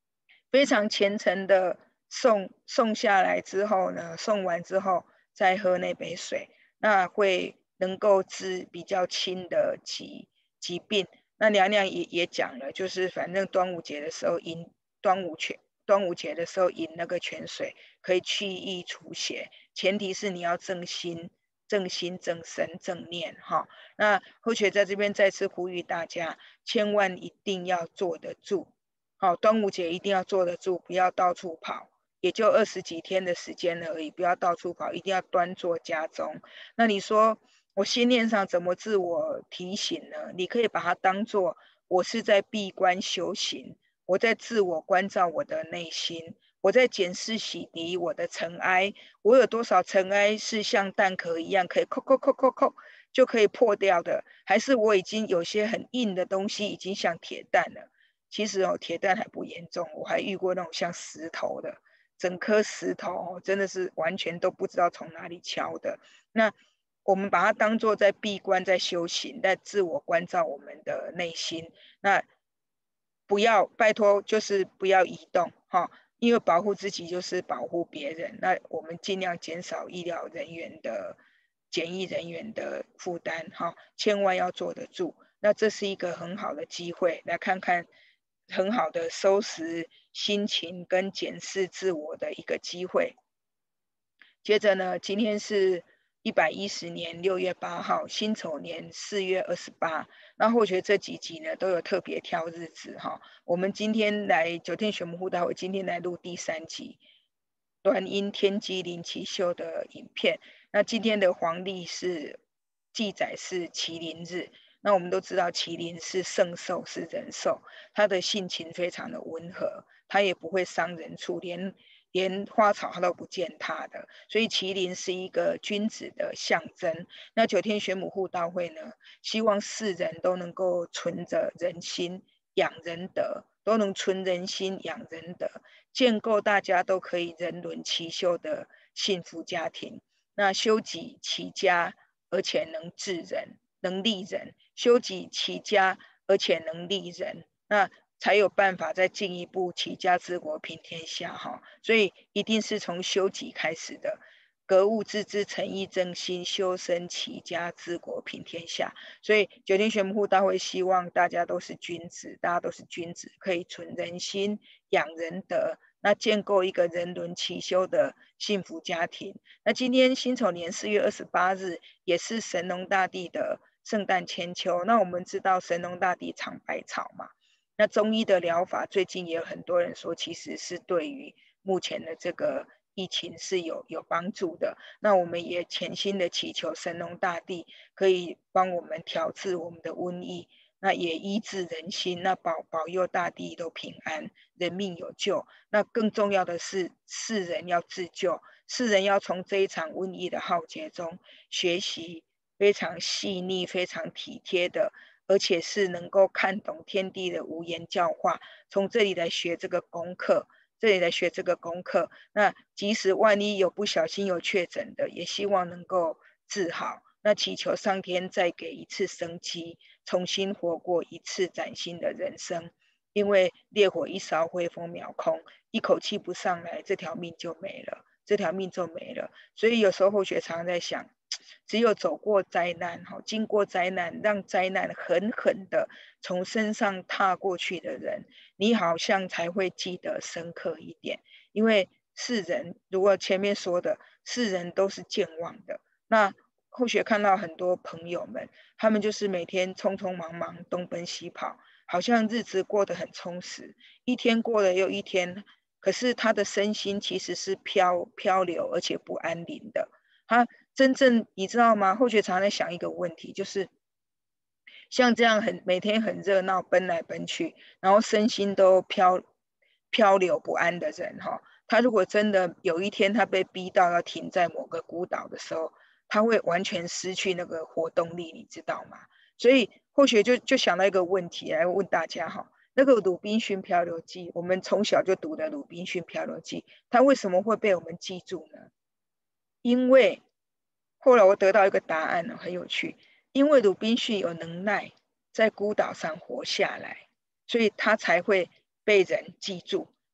非常虔诚的送送下来之后呢，送完之后再喝那杯水，那会能够治比较轻的疾疾病。那娘娘也也讲了，就是反正端午节的时候饮端午泉，端午节的时候饮那个泉水，可以去疫除邪，前提是你要正心。正心、正身、正念，哈。那后学在这边再次呼吁大家，千万一定要坐得住，好，端午节一定要坐得住，不要到处跑，也就二十几天的时间而已，不要到处跑，一定要端坐家中。那你说我心念上怎么自我提醒呢？你可以把它当做我是在闭关修行，我在自我关照我的内心。我在检视洗涤我的尘埃，我有多少尘埃是像蛋壳一样可以扣扣扣扣扣就可以破掉的，还是我已经有些很硬的东西已经像铁蛋了？其实哦，铁蛋还不严重，我还遇过那种像石头的，整颗石头哦，真的是完全都不知道从哪里敲的。那我们把它当作在闭关，在修行，在自我关照我们的内心。那不要拜托，就是不要移动哈。哦，因为保护自己就是保护别人，那我们尽量减少医疗人员的检疫人员的负担，哈，千万要坐得住。那这是一个很好的机会，来看看很好的收拾心情跟检视自我的一个机会。接着呢，今天是一百一十年六月八号，辛丑年四月二十八。那或许这几集呢都有特别挑日子哈。我们今天来九天玄母护大会，今天来录第三集端阴天机灵奇秀的影片。那今天的黄历是记载是麒麟日。那我们都知道麒麟是圣兽，是人兽，它的性情非常的温和，它也不会伤人处，连连花草它都不践踏的，所以麒麟是一个君子的象征。那九天玄母护道会呢，希望世人都能够存着人心，养人德，都能存人心，养人德，建构大家都可以人伦齐修的幸福家庭。那修己齐家，而且能治人，能利人；修己齐家，而且能利人。那才有办法再进一步齐家治国平天下哈，所以一定是从修己开始的，格物致知、诚意正心、修身齐家治国平天下。所以九天玄母护大会希望大家都是君子，大家都是君子，可以存人心、养人德，那建构一个人伦齐修的幸福家庭。那今天辛丑年四月二十八日，也是神农大帝的圣诞千秋。那我们知道神农大帝尝百草嘛。那中医的疗法最近也有很多人说，其实是对于目前的这个疫情是有有帮助的。那我们也潜心的祈求神农大帝可以帮我们调治我们的瘟疫，那也医治人心，那保保佑大地都平安，人命有救。那更重要的是，世人要自救，世人要从这一场瘟疫的浩劫中学习非常细腻、非常体贴的。而且是能够看懂天地的无言教化，从这里来学这个功课，这里来学这个功课。那即使万一有不小心有确诊的，也希望能够治好。那祈求上天再给一次生机，重新活过一次崭新的人生。因为烈火一烧，灰风秒空，一口气不上来，这条命就没了，这条命就没了。所以有时候后学常在想，只有走过灾难，经过灾难，让灾难狠狠的从身上踏过去的人，你好像才会记得深刻一点。因为世人，如果前面说的，世人都是健忘的。那后学看到很多朋友们，他们就是每天匆匆忙忙，东奔西跑，好像日子过得很充实，一天过了又一天，可是他的身心其实是漂漂流，而且不安宁的。他真正你知道吗？后学常在想一个问题，就是像这样很每天很热闹，奔来奔去，然后身心都漂漂流不安的人哈，他如果真的有一天他被逼到要停在某个孤岛的时候，他会完全失去那个活动力，你知道吗？所以后学就就想到一个问题来问大家哈，那个《鲁滨逊漂流记》，我们从小就读的《鲁滨逊漂流记》，它为什么会被我们记住呢？因为后来我得到一个答案很有趣，因为鲁滨逊有能耐在孤岛上活下来，所以他才会被人记住。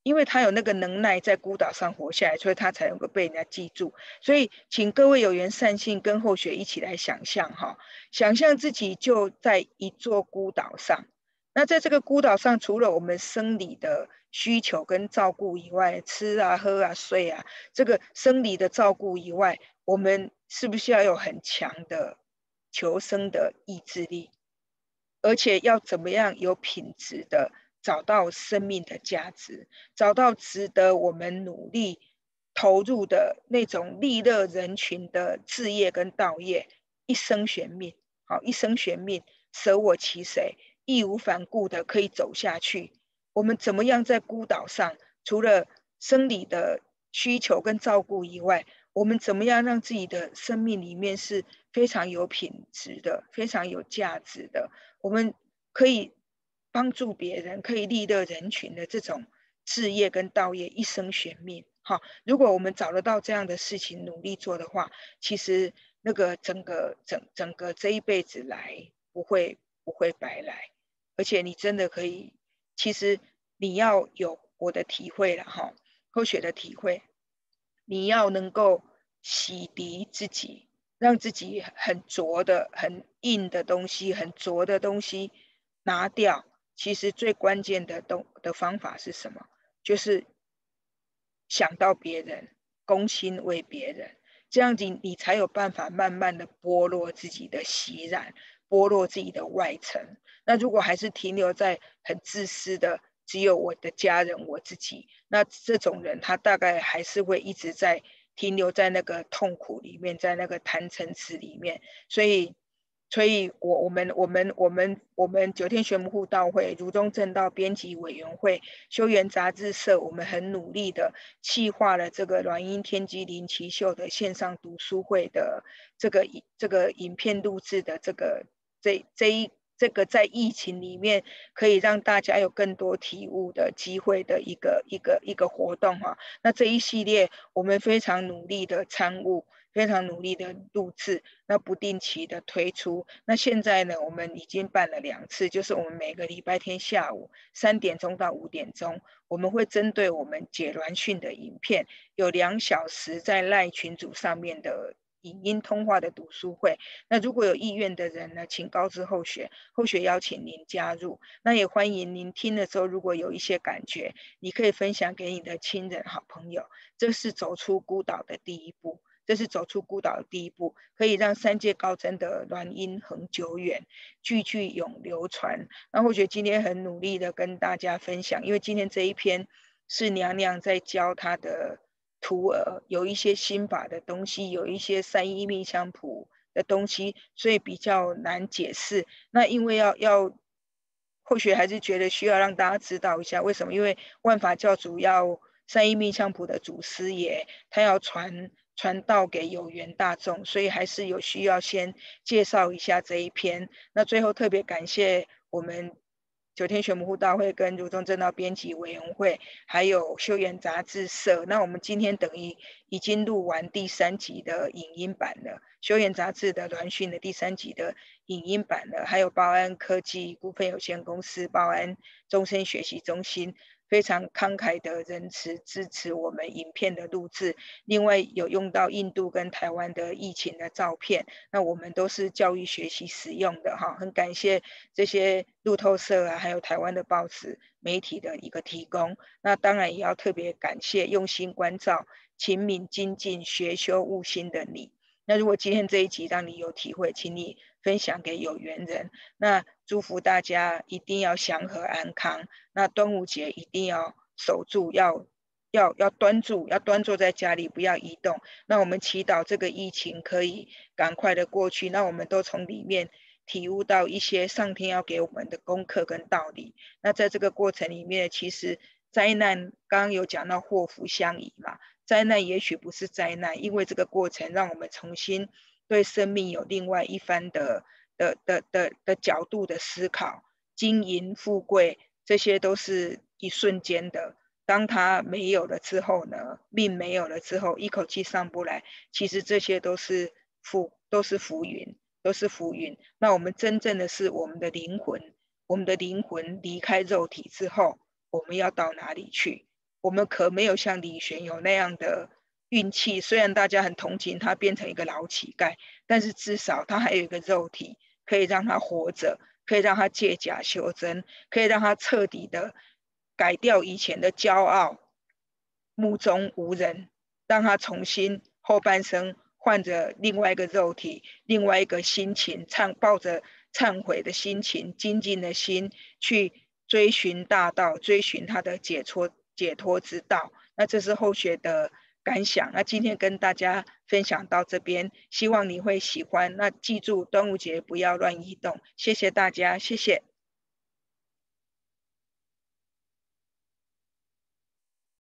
因为他有那个能耐在孤岛上活下来，所以他才能够被人家记住。所以，请各位有缘善信跟后学一起来想象哈，想象自己就在一座孤岛上。那在这个孤岛上，除了我们生理的需求跟照顾以外，吃啊、喝啊、睡啊，这个生理的照顾以外，我们是不是要有很强的求生的意志力？而且要怎么样有品质的找到生命的价值，找到值得我们努力投入的那种利乐人群的志业跟道业，一生悬命，好，一生悬命，舍我其谁，义无反顾的可以走下去。我们怎么样在孤岛上，除了生理的需求跟照顾以外，我们怎么样让自己的生命里面是非常有品质的，非常有价值的？我们可以帮助别人，可以利乐人群的这种志业跟道业，一生悬命。好，如果我们找得到这样的事情，努力做的话，其实那个整个整整个这一辈子来不会不会白来，而且你真的可以，其实你要有我的体会了哈，后学的体会，你要能够洗涤自己，让自己很浊的、很硬的东西、很浊的东西拿掉。其实最关键的东的方法是什么？就是想到别人，公心为别人，这样子你才有办法慢慢的剥落自己的习染，剥落自己的外层。那如果还是停留在很自私的，只有我的家人我自己，那这种人他大概还是会一直在停留在那个痛苦里面，在那个贪嗔痴里面。所以所以我我们我们我们我们九天玄母护道会儒中正道编辑委员会修缘杂志社，我们很努力的企划了这个鸾音天机灵奇秀的线上读书会的这个这个影片录制的这个这这一这个在疫情里面可以让大家有更多体悟的机会的一个一个一个活动哈。那这一系列我们非常努力的参悟，非常努力的录制，那不定期的推出。那现在呢，我们已经办了两次，就是我们每个礼拜天下午三点钟到五点钟，我们会针对我们解鸾训的影片，有两小时在赖群组上面的影音通话的读书会。那如果有意愿的人呢，请告知后学，后学邀请您加入。那也欢迎您听的时候，如果有一些感觉，你可以分享给你的亲人、好朋友。这是走出孤岛的第一步。这是走出孤岛的第一步，可以让三界高僧的鸾音恒久远，句句永流传。那或许今天很努力的跟大家分享，因为今天这一篇是娘娘在教她的徒儿有一些心法的东西，有一些三一密相谱的东西，所以比较难解释。那因为要要，或许还是觉得需要让大家知道一下为什么，因为万法教主要三一密相谱的祖师爷，他要传。传道给有缘大众，所以还是有需要先介绍一下这一篇。那最后特别感谢我们九天玄母护道会跟儒中正道编辑委员会，还有修缘杂志社。那我们今天等于已经录完第三集的影音版了，修缘杂志的鸾训的第三集的影音版了，还有报安科技股份有限公司、报安终身学习中心。非常慷慨的仁慈支持我们影片的录制，另外有用到印度跟台湾的疫情的照片，那我们都是教育学习使用的哈，很感谢这些路透社啊，还有台湾的报纸媒体的一个提供。那当然也要特别感谢用心关照、勤勉精进、学修悟心的你。那如果今天这一集让你有体会，请你分享给有缘人。那祝福大家一定要祥和安康。那端午节一定要守住，要要要端住，要端坐在家里，不要移动。那我们祈祷这个疫情可以赶快的过去。那我们都从里面体悟到一些上天要给我们的功课跟道理。那在这个过程里面，其实灾难刚刚有讲到祸福相依嘛。灾难也许不是灾难，因为这个过程让我们重新对生命有另外一番的的的的的角度的思考。金银富贵这些都是一瞬间的，当它没有了之后呢，命没有了之后，一口气上不来，其实这些都是浮都是浮云，都是浮云。那我们真正的是我们的灵魂，我们的灵魂离开肉体之后，我们要到哪里去？ 我们可没有像李玄有那样的运气。虽然大家很同情他变成一个老乞丐，但是至少他还有一个肉体，可以让他活着，可以让他借假修真，可以让他彻底的改掉以前的骄傲，目中无人，让他重新后半生换着另外一个肉体，另外一个心情，忏抱着忏悔的心情，精进的心去追寻大道，追寻他的解脱解脱之道。那这是后学的感想。那今天跟大家分享到这边，希望你会喜欢。那记住端午节不要乱移动。谢谢大家，谢谢。